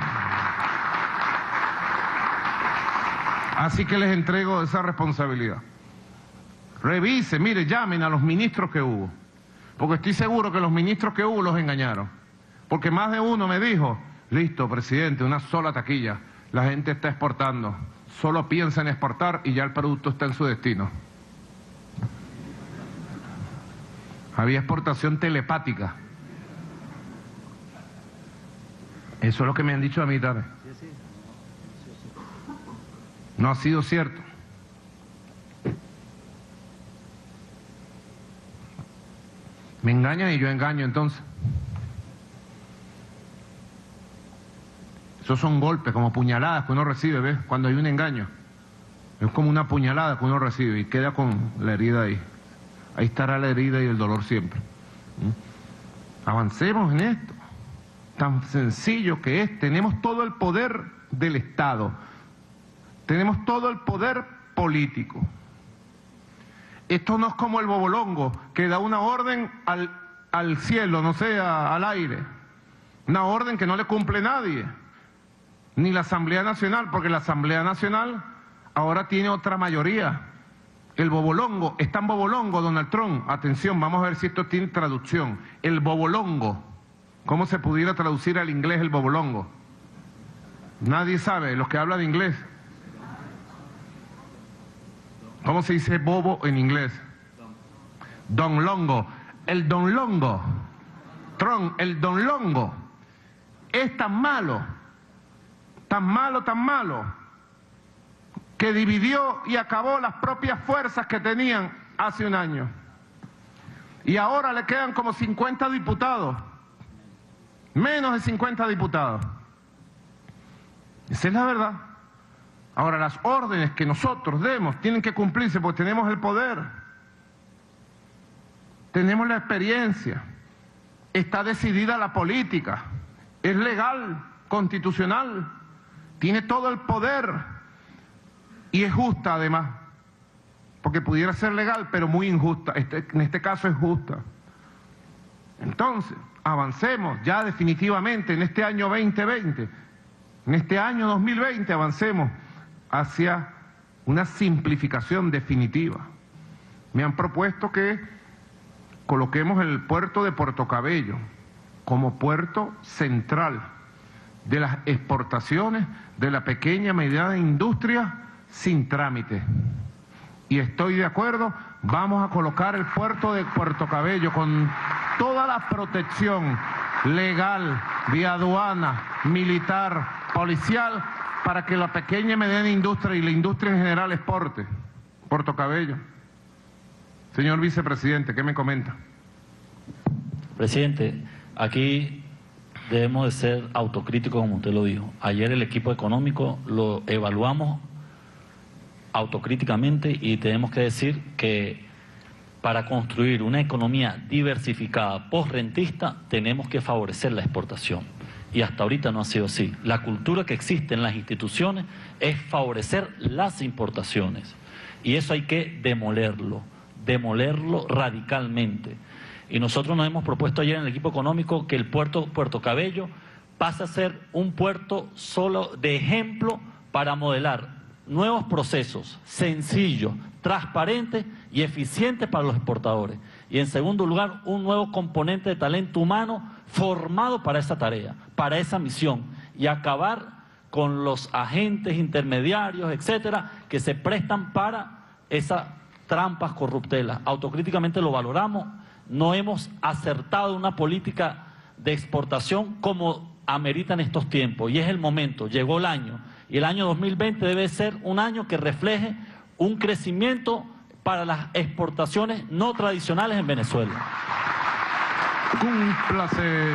entrego esa responsabilidad. Revise, mire, llamen a los ministros que hubo, porque estoy seguro que los ministros que hubo los engañaron. Porque más de uno me dijo, listo, presidente, una sola taquilla, la gente está exportando, solo piensa en exportar y ya el producto está en su destino. Había exportación telepática. Eso es lo que me han dicho a mí tarde. No ha sido cierto. Me engañan y yo engaño entonces. Esos son golpes, como puñaladas que uno recibe, ¿ves? Cuando hay un engaño. Es como una puñalada que uno recibe y queda con la herida ahí. Ahí estará la herida y el dolor siempre. Avancemos en esto. Tan sencillo que es. Tenemos todo el poder del Estado. Tenemos todo el poder político. Esto no es como el bobolongo, que da una orden al cielo, no sé, al aire. Una orden que no le cumple nadie. Ni la Asamblea Nacional, porque la Asamblea Nacional ahora tiene otra mayoría. El bobolongo, es tan bobolongo, Donald Trump, atención, vamos a ver si esto tiene traducción. El bobolongo, ¿cómo se pudiera traducir al inglés el bobolongo? Nadie sabe, los que hablan inglés. ¿Cómo se dice bobo en inglés? Don Longo. El Don Longo, Trump, el Don Longo, es tan malo, que dividió y acabó las propias fuerzas que tenían hace un año. Y ahora le quedan como 50 diputados, menos de 50 diputados. Esa es la verdad. Ahora, las órdenes que nosotros demos tienen que cumplirse porque tenemos el poder, tenemos la experiencia, está decidida la política, es legal, constitucional, tiene todo el poder y es justa además, porque pudiera ser legal pero muy injusta, en este caso es justa. Entonces, avancemos ya definitivamente en este año 2020, en este año 2020 avancemos hacia una simplificación definitiva. Me han propuesto que coloquemos el puerto de Puerto Cabello como puerto central de las exportaciones de la pequeña y mediana industria sin trámite. Y estoy de acuerdo, vamos a colocar el puerto de Puerto Cabello con toda la protección legal, vía aduana, militar, policial, para que la pequeña y mediana industria y la industria en general exporte. Puerto Cabello. Señor vicepresidente, ¿qué me comenta? Presidente, aquí debemos de ser autocríticos, como usted lo dijo. Ayer el equipo económico lo evaluamos autocríticamente y tenemos que decir que para construir una economía diversificada postrentista tenemos que favorecer la exportación. Y hasta ahorita no ha sido así. La cultura que existe en las instituciones es favorecer las importaciones. Y eso hay que demolerlo radicalmente. Y nosotros nos hemos propuesto ayer en el equipo económico que el puerto Puerto Cabello pase a ser un puerto solo de ejemplo para modelar nuevos procesos sencillos, transparentes y eficientes para los exportadores. Y en segundo lugar, un nuevo componente de talento humano formado para esa tarea, para esa misión, y acabar con los agentes intermediarios, etcétera, que se prestan para esas trampas corruptelas. Autocríticamente lo valoramos, no hemos acertado una política de exportación como amerita en estos tiempos, y es el momento, llegó el año, y el año 2020 debe ser un año que refleje un crecimiento para las exportaciones no tradicionales en Venezuela. Un placer.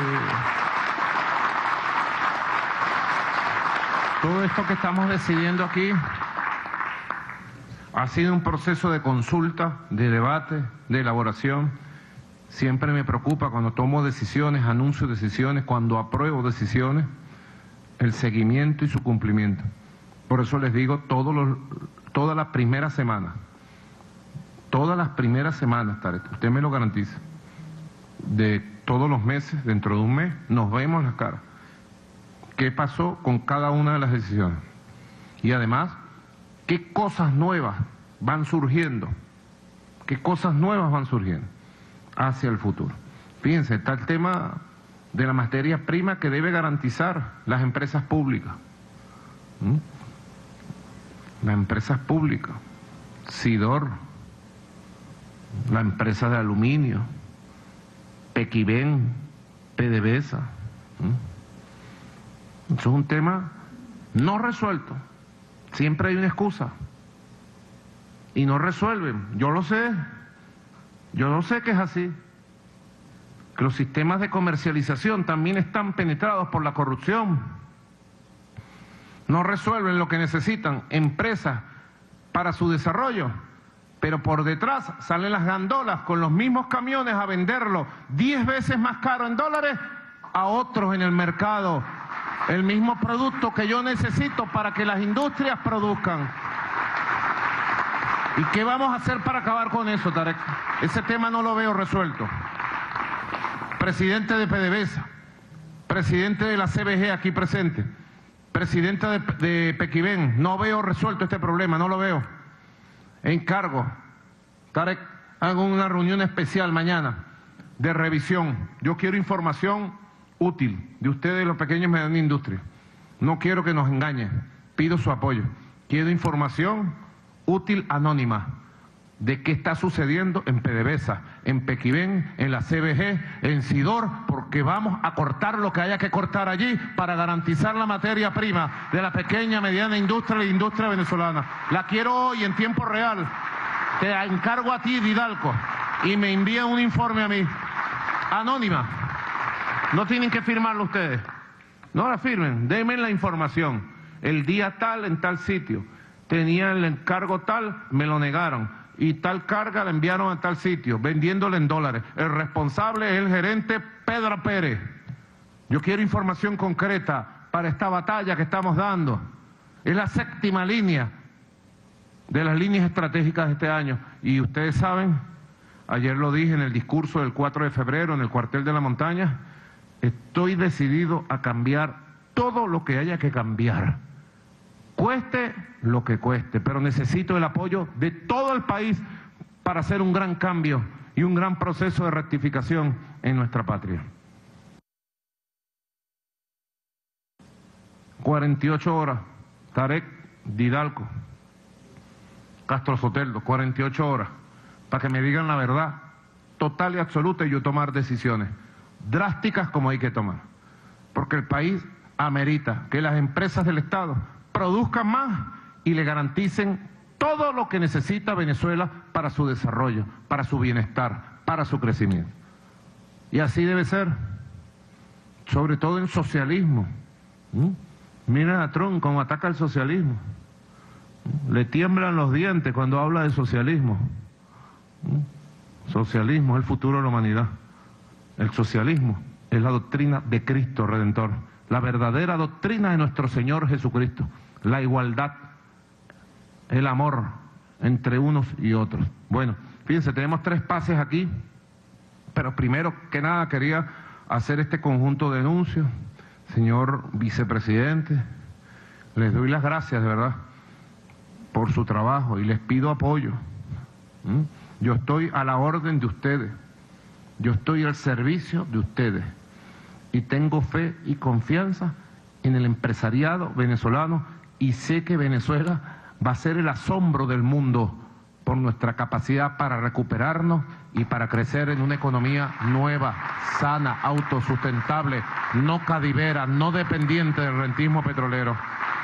Todo esto que estamos decidiendo aquí Ha sido un proceso de consulta, de debate, de elaboración. Siempre me preocupa cuando tomo decisiones, anuncio decisiones, cuando apruebo decisiones, el seguimiento y su cumplimiento. Por eso les digo, todas las primeras semanas, Tarek, usted me lo garantiza, de todos los meses, dentro de un mes, nos vemos las caras. ¿Qué pasó con cada una de las decisiones? Y además, ¿qué cosas nuevas van surgiendo? ¿Qué cosas nuevas van surgiendo hacia el futuro? Fíjense, está el tema de la materia prima que debe garantizar las empresas públicas. Las empresas públicas, Sidor, la empresa de aluminio, Pequibén, PDVSA. Eso es un tema no resuelto. Siempre hay una excusa. Y no resuelven. Yo lo sé que es así. Que los sistemas de comercialización también están penetrados por la corrupción. No resuelven lo que necesitan empresas para su desarrollo, pero por detrás salen las gandolas con los mismos camiones a venderlo 10 veces más caro en dólares a otros en el mercado. El mismo producto que yo necesito para que las industrias produzcan. ¿Y qué vamos a hacer para acabar con eso, Tarek? Ese tema no lo veo resuelto. Presidente de PDVSA, presidente de la CBG aquí presente, presidente de Pequibén, no veo resuelto este problema, no lo veo. Encargo, Tarek, hago una reunión especial mañana de revisión. Yo quiero información útil de ustedes, los pequeños y medianas industrias. No quiero que nos engañen, pido su apoyo. Quiero información útil anónima de qué está sucediendo en PDVSA, en Pequibén, en la CBG, en Sidor, porque vamos a cortar lo que haya que cortar allí para garantizar la materia prima de la pequeña, mediana industria y la industria venezolana. La quiero hoy en tiempo real. Te encargo a ti, Didalco, y me envían un informe a mí, anónima. No tienen que firmarlo ustedes. No la firmen, denme la información. El día tal, en tal sitio. Tenía el encargo tal, me lo negaron. Y tal carga la enviaron a tal sitio, vendiéndole en dólares. El responsable es el gerente Pedro Pérez. Yo quiero información concreta para esta batalla que estamos dando. Es la 7ª línea de las líneas estratégicas de este año. Y ustedes saben, ayer lo dije en el discurso del 4 de febrero en el cuartel de la montaña, estoy decidido a cambiar todo lo que haya que cambiar. Cueste lo que cueste, pero necesito el apoyo de todo el país para hacer un gran cambio y un gran proceso de rectificación en nuestra patria. 48 horas, Tarek, Didalco, Castro Soteldo, 48 horas, para que me digan la verdad total y absoluta y yo tomar decisiones drásticas como hay que tomar. Porque el país amerita que las empresas del Estado produzcan más y le garanticen todo lo que necesita Venezuela para su desarrollo, para su bienestar, para su crecimiento. Y así debe ser, sobre todo en socialismo. Miren a Trump cómo ataca el socialismo. Le tiemblan los dientes cuando habla de socialismo. Socialismo es el futuro de la humanidad. El socialismo es la doctrina de Cristo Redentor, la verdadera doctrina de nuestro Señor Jesucristo, la igualdad, el amor entre unos y otros. Bueno, fíjense, tenemos 3 pases aquí, pero primero que nada quería hacer este conjunto de denuncias. Señor vicepresidente, les doy las gracias de verdad por su trabajo y les pido apoyo. Yo estoy a la orden de ustedes, yo estoy al servicio de ustedes y tengo fe y confianza en el empresariado venezolano y sé que Venezuela va a ser el asombro del mundo por nuestra capacidad para recuperarnos y para crecer en una economía nueva, sana, autosustentable, no cadivera, no dependiente del rentismo petrolero.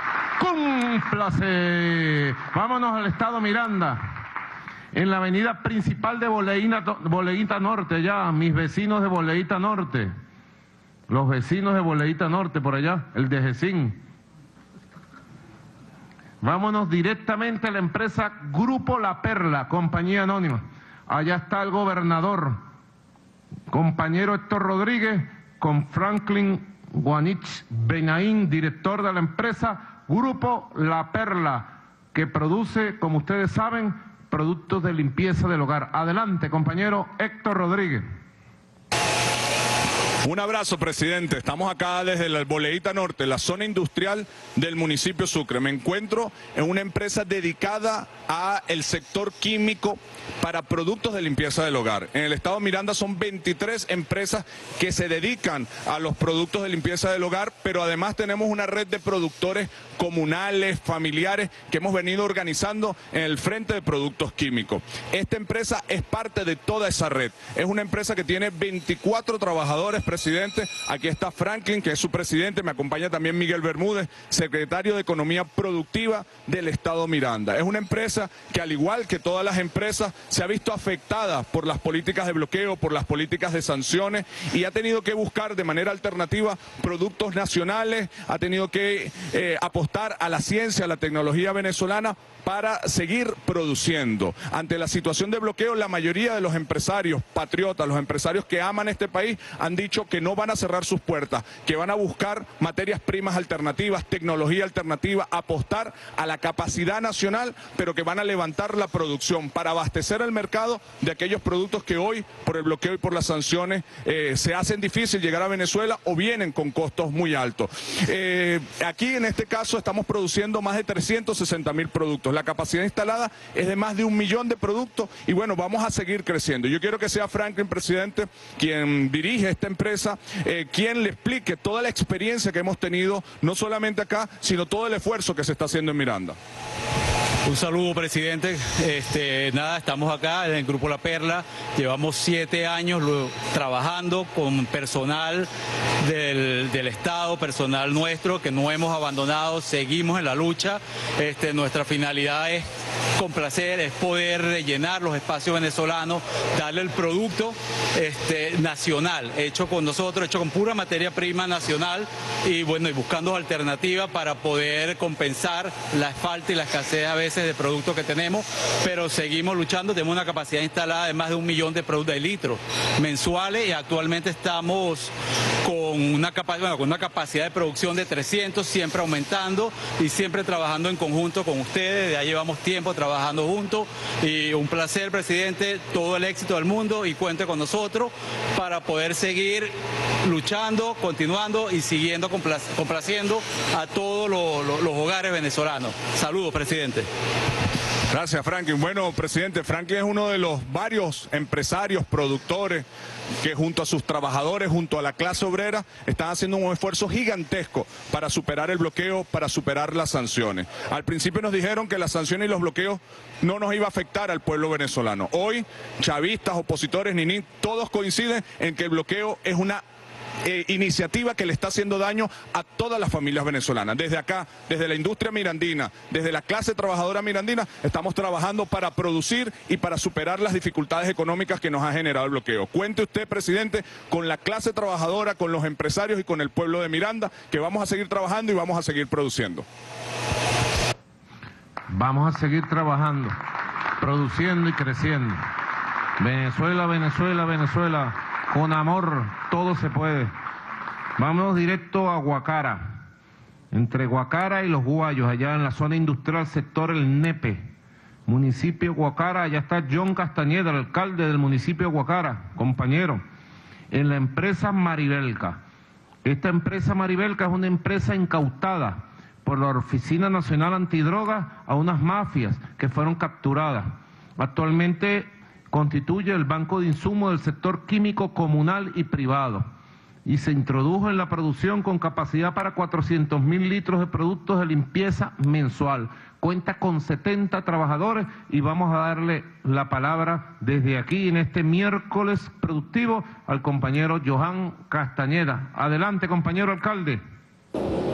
¡Cúmplase! Vámonos al estado Miranda, en la avenida principal de Boleguita Norte, ya, mis vecinos de Boleguita Norte, los vecinos de Boleguita Norte por allá, el de Jecín. Vámonos directamente a la empresa Grupo La Perla, compañía anónima. Allá está el gobernador, compañero Héctor Rodríguez, con Franklin Guanich Benaín, director de la empresa Grupo La Perla, que produce, como ustedes saben, productos de limpieza del hogar. Adelante, compañero Héctor Rodríguez. Un abrazo, presidente. Estamos acá desde la Boleíta Norte, la zona industrial del municipio Sucre. Me encuentro en una empresa dedicada al sector químico para productos de limpieza del hogar. En el estado Miranda son 23 empresas que se dedican a los productos de limpieza del hogar, pero además tenemos una red de productores comunales, familiares, que hemos venido organizando en el Frente de Productos Químicos. Esta empresa es parte de toda esa red. Es una empresa que tiene 24 trabajadores, presidente. Aquí está Franklin, que es su presidente. Me acompaña también Miguel Bermúdez, secretario de Economía Productiva del estado Miranda. Es una empresa que, al igual que todas las empresas, se ha visto afectada por las políticas de bloqueo, por las políticas de sanciones, y ha tenido que buscar de manera alternativa productos nacionales, ha tenido que apostar a la ciencia, a la tecnología venezolana para seguir produciendo. Ante la situación de bloqueo, la mayoría de los empresarios patriotas, los empresarios que aman este país, han dicho que no van a cerrar sus puertas, que van a buscar materias primas alternativas, tecnología alternativa, apostar a la capacidad nacional, pero que van a levantar la producción para abastecer el mercado de aquellos productos que hoy, por el bloqueo y por las sanciones, se hacen difícil llegar a Venezuela o vienen con costos muy altos. Aquí, en este caso, estamos produciendo más de 360.000 productos. La capacidad instalada es de más de 1 millón de productos y bueno, vamos a seguir creciendo. Yo quiero que sea Franklin, presidente, quien dirige esta empresa, quien le explique toda la experiencia que hemos tenido, no solamente acá, sino todo el esfuerzo que se está haciendo en Miranda. Un saludo, presidente. Estamos acá en el Grupo La Perla. Llevamos 7 años trabajando con personal del Estado, personal nuestro, que no hemos abandonado, seguimos en la lucha. Nuestra finalidad es complacer, es poder rellenar los espacios venezolanos, darle el producto nacional, hecho con nosotros, hecho con pura materia prima nacional y bueno, y buscando alternativas para poder compensar la falta y la escasez a veces de productos que tenemos, pero seguimos luchando. Tenemos una capacidad instalada de más de 1 millón de litros mensuales y actualmente estamos con una capacidad de producción de 300, siempre aumentando y siempre trabajando en conjunto con ustedes. Ya llevamos tiempo trabajando juntos y un placer, presidente, todo el éxito del mundo y cuente con nosotros para poder seguir luchando, continuando y siguiendo complaciendo a todos los hogares venezolanos. Saludos, presidente. Gracias, Franklin. Bueno, presidente, Franklin es uno de los varios empresarios, productores, que junto a sus trabajadores, junto a la clase obrera, están haciendo un esfuerzo gigantesco para superar el bloqueo, para superar las sanciones. Al principio nos dijeron que las sanciones y los bloqueos no nos iba a afectar al pueblo venezolano. Hoy, chavistas, opositores, todos coinciden en que el bloqueo es una iniciativa que le está haciendo daño a todas las familias venezolanas. Desde acá, desde la industria mirandina, desde la clase trabajadora mirandina, estamos trabajando para producir y para superar las dificultades económicas que nos ha generado el bloqueo. Cuente usted, presidente, con la clase trabajadora, con los empresarios y con el pueblo de Miranda, que vamos a seguir trabajando y vamos a seguir produciendo. Vamos a seguir trabajando, produciendo y creciendo. Venezuela, Venezuela, Venezuela. Con amor todo se puede. Vamos directo a Guacara, entre Guacara y Los Guayos, allá en la zona industrial, sector El Nepe, municipio de Guacara. Allá está John Castañeda, el alcalde del municipio de Guacara, compañero, en la empresa Maribelca. Esta empresa Maribelca es una empresa incautada por la Oficina Nacional Antidroga a unas mafias que fueron capturadas. Actualmente constituye el banco de insumos del sector químico comunal y privado y se introdujo en la producción con capacidad para 400.000 litros de productos de limpieza mensual. Cuenta con 70 trabajadores y vamos a darle la palabra desde aquí en este miércoles productivo al compañero Johan Castañeda. Adelante, compañero alcalde.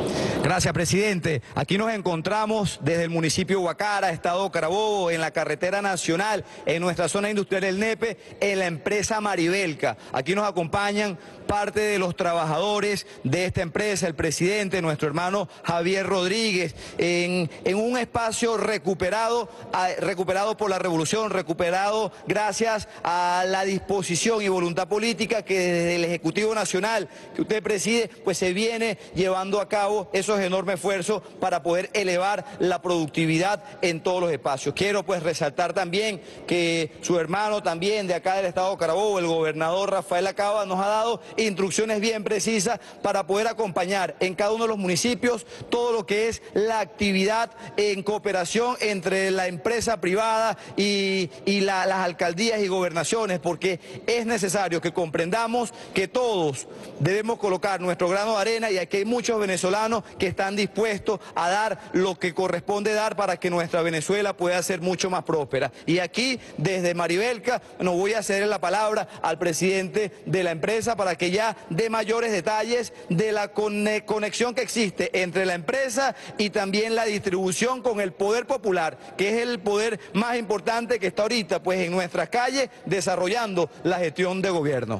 Gracias, presidente. Aquí nos encontramos desde el municipio de Guacara, estado Carabobo, en la carretera nacional, en nuestra zona industrial del Nepe, en la empresa Maribelca. Aquí nos acompañan parte de los trabajadores de esta empresa, el presidente, nuestro hermano Javier Rodríguez, en un espacio recuperado por la revolución, recuperado gracias a la disposición y voluntad política que desde el Ejecutivo Nacional que usted preside, pues se viene llevando a cabo esos enormes esfuerzos para poder elevar la productividad en todos los espacios. Quiero pues resaltar también que su hermano también de acá del estado de Carabobo, el gobernador Rafael Acaba, nos ha dado instrucciones bien precisas para poder acompañar en cada uno de los municipios todo lo que es la actividad en cooperación entre la empresa privada y las alcaldías y gobernaciones, porque es necesario que comprendamos que todos debemos colocar nuestro grano de arena y aquí hay muchos venezolanos que están dispuestos a dar lo que corresponde dar para que nuestra Venezuela pueda ser mucho más próspera. Y aquí, desde Maribelca, nos voy a ceder la palabra al presidente de la empresa para que ya dé mayores detalles de la conexión que existe entre la empresa y también la distribución con el poder popular, que es el poder más importante que está ahorita pues en nuestras calles desarrollando la gestión de gobierno.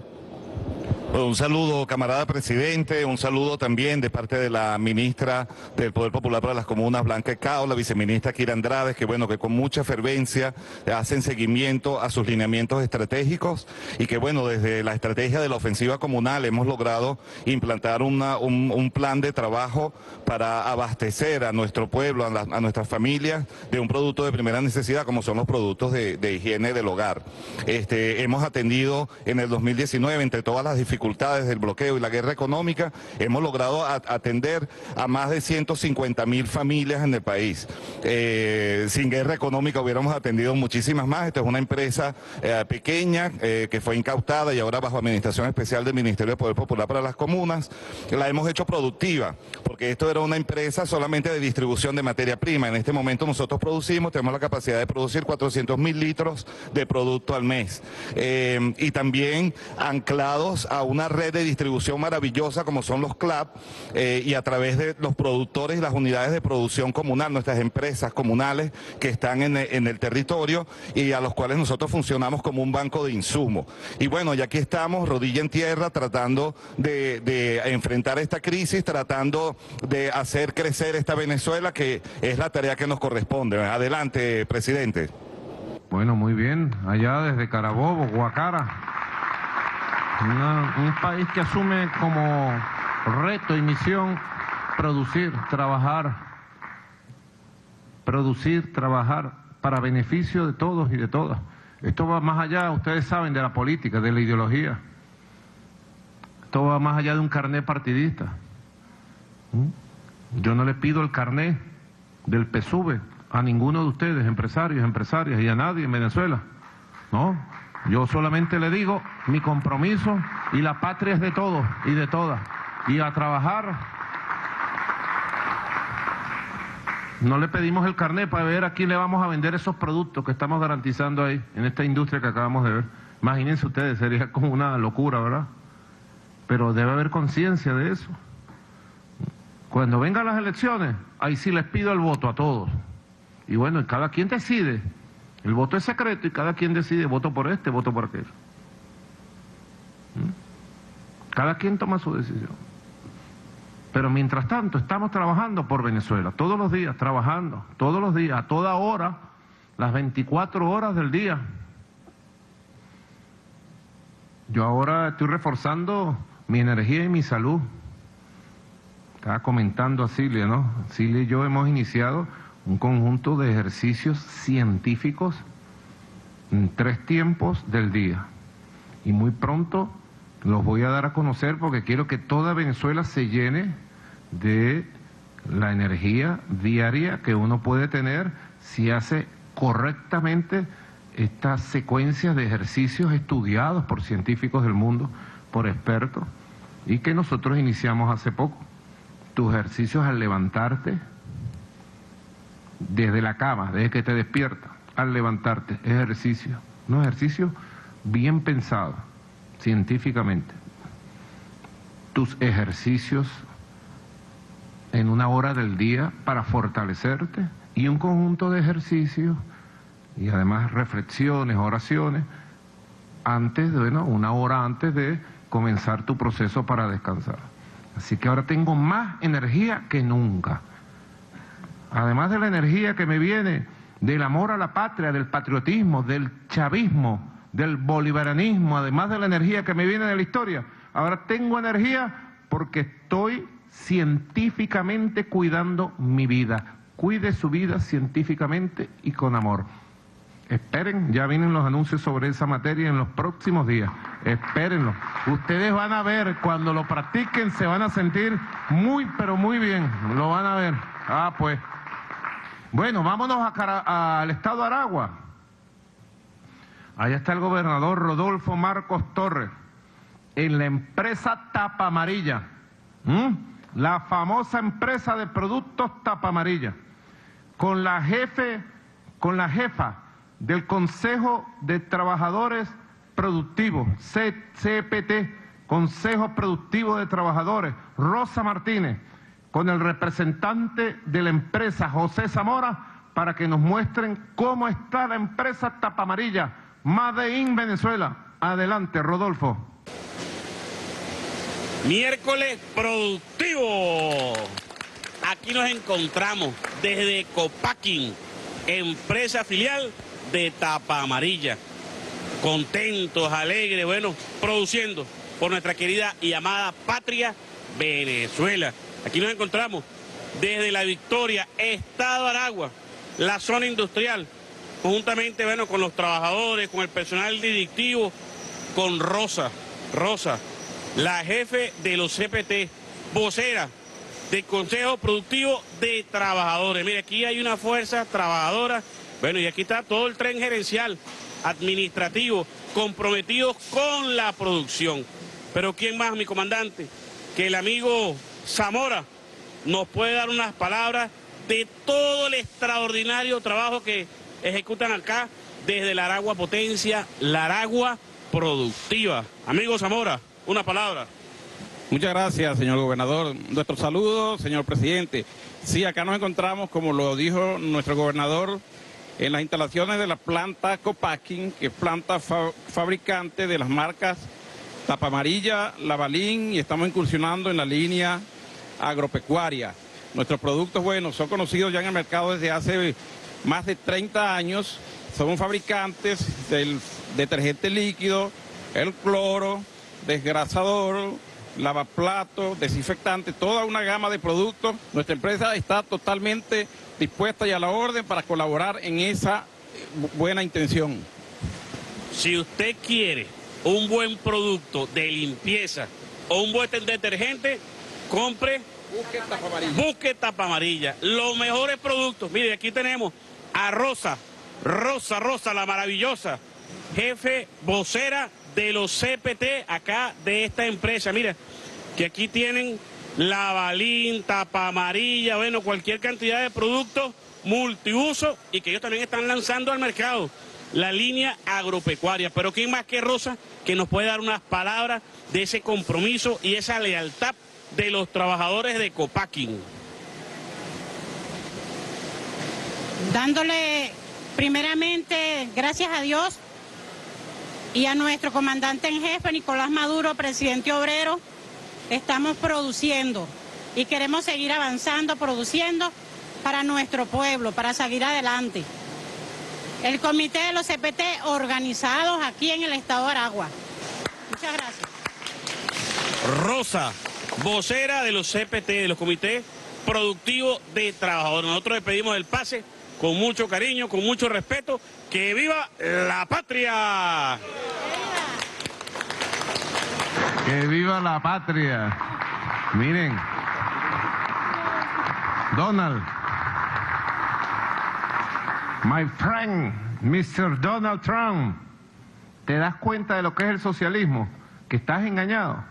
Un saludo, camarada presidente, un saludo también de parte de la ministra del Poder Popular para las Comunas, Blanca Cao, la viceministra Kira Andrade, que bueno, que con mucha fervencia hacen seguimiento a sus lineamientos estratégicos y que bueno, desde la estrategia de la ofensiva comunal hemos logrado implantar un plan de trabajo para abastecer a nuestro pueblo, a nuestras familias de un producto de primera necesidad como son los productos de higiene del hogar. Hemos atendido en el 2019, entre todas las dificultades del bloqueo y la guerra económica, hemos logrado atender a más de 150.000 familias en el país. Sin guerra económica hubiéramos atendido muchísimas más. Esta es una empresa pequeña que fue incautada y ahora bajo administración especial del Ministerio del Poder Popular para las Comunas. La hemos hecho productiva, porque esto era una empresa solamente de distribución de materia prima. En este momento nosotros tenemos la capacidad de producir 400.000 litros de producto al mes. Y también anclados a una red de distribución maravillosa como son los CLAP y a través de los productores y las unidades de producción comunal, nuestras empresas comunales que están en el territorio y a los cuales nosotros funcionamos como un banco de insumos. Y bueno, ya aquí estamos, rodilla en tierra, tratando de enfrentar esta crisis, tratando de hacer crecer esta Venezuela, que es la tarea que nos corresponde. Adelante, presidente. Bueno, muy bien. Allá desde Carabobo, Guacara. Un país que asume como reto y misión producir, trabajar para beneficio de todos y de todas. Esto va más allá, ustedes saben, de la política, de la ideología. Esto va más allá de un carnet partidista. Yo no le pido el carnet del PSUV a ninguno de ustedes, empresarios, empresarias, y a nadie en Venezuela. No. Yo solamente le digo mi compromiso y la patria es de todos y de todas. Y a trabajar. No le pedimos el carnet para ver a quién le vamos a vender esos productos que estamos garantizando ahí, en esta industria que acabamos de ver. Imagínense ustedes, sería como una locura, ¿verdad? Pero debe haber conciencia de eso. Cuando vengan las elecciones, ahí sí les pido el voto a todos. Y bueno, y cada quien decide. El voto es secreto y cada quien decide, voto por este, voto por aquel. Cada quien toma su decisión. Pero mientras tanto estamos trabajando por Venezuela, todos los días, trabajando, todos los días, a toda hora, las 24 horas del día. Yo ahora estoy reforzando mi energía y mi salud. Estaba comentando a Cilia, ¿no? Cilia y yo hemos iniciado un conjunto de ejercicios científicos en 3 tiempos del día. Y muy pronto los voy a dar a conocer porque quiero que toda Venezuela se llene de la energía diaria que uno puede tener si hace correctamente estas secuencias de ejercicios estudiados por científicos del mundo, por expertos, y que nosotros iniciamos hace poco. Tus ejercicios al levantarte, desde la cama, desde que te despiertas, al levantarte, ejercicio, un ejercicio bien pensado, científicamente. Tus ejercicios en una hora del día para fortalecerte y un conjunto de ejercicios y además reflexiones, oraciones, antes de, bueno, una hora antes de comenzar tu proceso para descansar. Así que ahora tengo más energía que nunca. Además de la energía que me viene del amor a la patria, del patriotismo, del chavismo, del bolivarianismo, además de la energía que me viene de la historia, ahora tengo energía porque estoy científicamente cuidando mi vida. Cuide su vida científicamente y con amor. Esperen, ya vienen los anuncios sobre esa materia en los próximos días. Espérenlo. Ustedes van a ver, cuando lo practiquen se van a sentir muy, pero muy bien. Lo van a ver. Pues. Bueno, vámonos al estado de Aragua. Allá está el gobernador Rodolfo Marcos Torres, en la empresa Tapa Amarilla. La famosa empresa de productos Tapa Amarilla. Con la jefa del Consejo de Trabajadores Productivos, CPT, Consejo Productivo de Trabajadores, Rosa Martínez, con el representante de la empresa, José Zamora, para que nos muestren cómo está la empresa Tapa Amarilla, Made in Venezuela. Adelante, Rodolfo. Miércoles productivo. Aquí nos encontramos desde Copacking, empresa filial de Tapa Amarilla. Contentos, alegres, bueno, produciendo por nuestra querida y amada patria Venezuela. Aquí nos encontramos desde La Victoria, estado Aragua, la zona industrial, conjuntamente, bueno, con los trabajadores, con el personal directivo, con Rosa, la jefe de los CPT, vocera del Consejo Productivo de Trabajadores. Mire, aquí hay una fuerza trabajadora, bueno, y aquí está todo el tren gerencial, administrativo, comprometidos con la producción. Pero ¿quién más, mi comandante? Que el amigo Zamora nos puede dar unas palabras de todo el extraordinario trabajo que ejecutan acá desde la Aragua Potencia, la Aragua Productiva. Amigo Zamora, una palabra. Muchas gracias, señor gobernador. Nuestro saludo, señor presidente. Sí, acá nos encontramos, como lo dijo nuestro gobernador, en las instalaciones de la planta Copacking, que es planta fabricante de las marcas Tapa Amarilla, Lavalín, y estamos incursionando en la línea agropecuaria. Nuestros productos, bueno, son conocidos ya en el mercado desde hace más de 30 años. Somos fabricantes del detergente líquido, el cloro, desgrasador, lavaplatos, desinfectante, toda una gama de productos. Nuestra empresa está totalmente dispuesta y a la orden para colaborar en esa buena intención. Si usted quiere un buen producto de limpieza o un buen detergente, compre, busque Tapa Amarilla. Los mejores productos. Mire, aquí tenemos a Rosa, la maravillosa, jefe vocera de los CPT acá de esta empresa. Mira, que aquí tienen Lavalín, Tapa Amarilla, bueno, cualquier cantidad de productos multiuso y que ellos también están lanzando al mercado la línea agropecuaria. Pero ¿quién más que Rosa que nos puede dar unas palabras de ese compromiso y esa lealtad de los trabajadores de Copacking? Dándole primeramente gracias a Dios y a nuestro comandante en jefe, Nicolás Maduro, presidente obrero. Estamos produciendo y queremos seguir avanzando, produciendo para nuestro pueblo, para seguir adelante. El comité de los CPT organizados aquí en el estado de Aragua. Muchas gracias. Rosa, vocera de los CPT, de los comités productivos de trabajadores. Nosotros le pedimos el pase con mucho cariño, con mucho respeto. ¡Que viva la patria! ¡Que viva la patria! Miren, Donald, my friend, Mr. Donald Trump, ¿te das cuenta de lo que es el socialismo? Que estás engañado.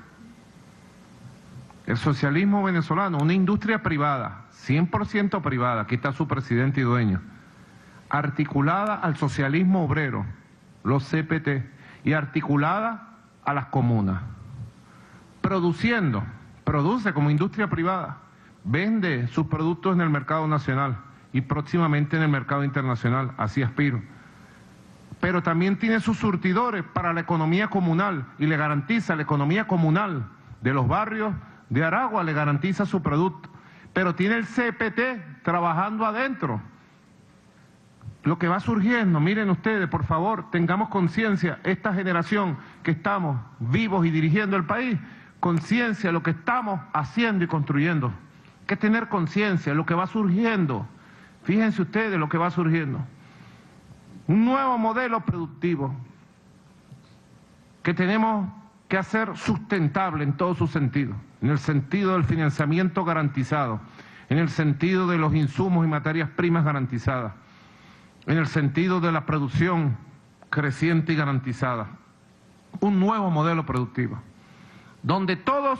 El socialismo venezolano, una industria privada, 100% privada, aquí está su presidente y dueño, articulada al socialismo obrero, los CPT, y articulada a las comunas. Produce como industria privada, vende sus productos en el mercado nacional y próximamente en el mercado internacional, así aspiro. Pero también tiene sus surtidores para la economía comunal y le garantiza la economía comunal de los barrios de Aragua, le garantiza su producto. Pero tiene el CPT trabajando adentro. Lo que va surgiendo, miren ustedes, por favor, tengamos conciencia, esta generación que estamos vivos y dirigiendo el país, conciencia de lo que estamos haciendo y construyendo. Hay que tener conciencia de lo que va surgiendo. Fíjense ustedes lo que va surgiendo. Un nuevo modelo productivo que tenemos que hacer sustentable en todo su sentido, en el sentido del financiamiento garantizado, en el sentido de los insumos y materias primas garantizadas, en el sentido de la producción creciente y garantizada. Un nuevo modelo productivo, donde todas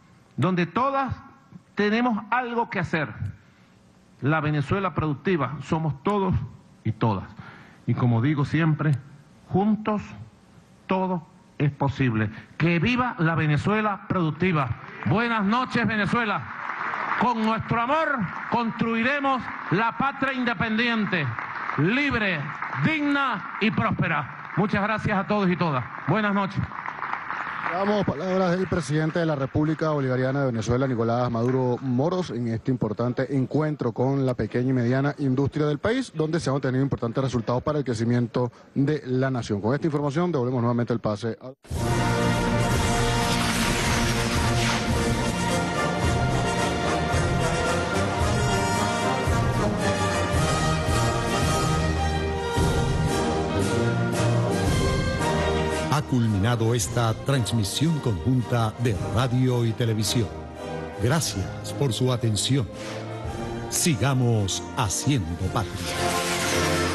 tenemos algo que hacer. La Venezuela productiva somos todos y todas. Y como digo siempre, juntos todo es posible. ¡Que viva la Venezuela productiva! Buenas noches, Venezuela. Con nuestro amor construiremos la patria independiente, libre, digna y próspera. Muchas gracias a todos y todas. Buenas noches. Damos palabras del presidente de la República Bolivariana de Venezuela, Nicolás Maduro Moros, en este importante encuentro con la pequeña y mediana industria del país, donde se han obtenido importantes resultados para el crecimiento de la nación. Con esta información devolvemos nuevamente el pase a... Ha culminado esta transmisión conjunta de radio y televisión. Gracias por su atención. Sigamos haciendo patria.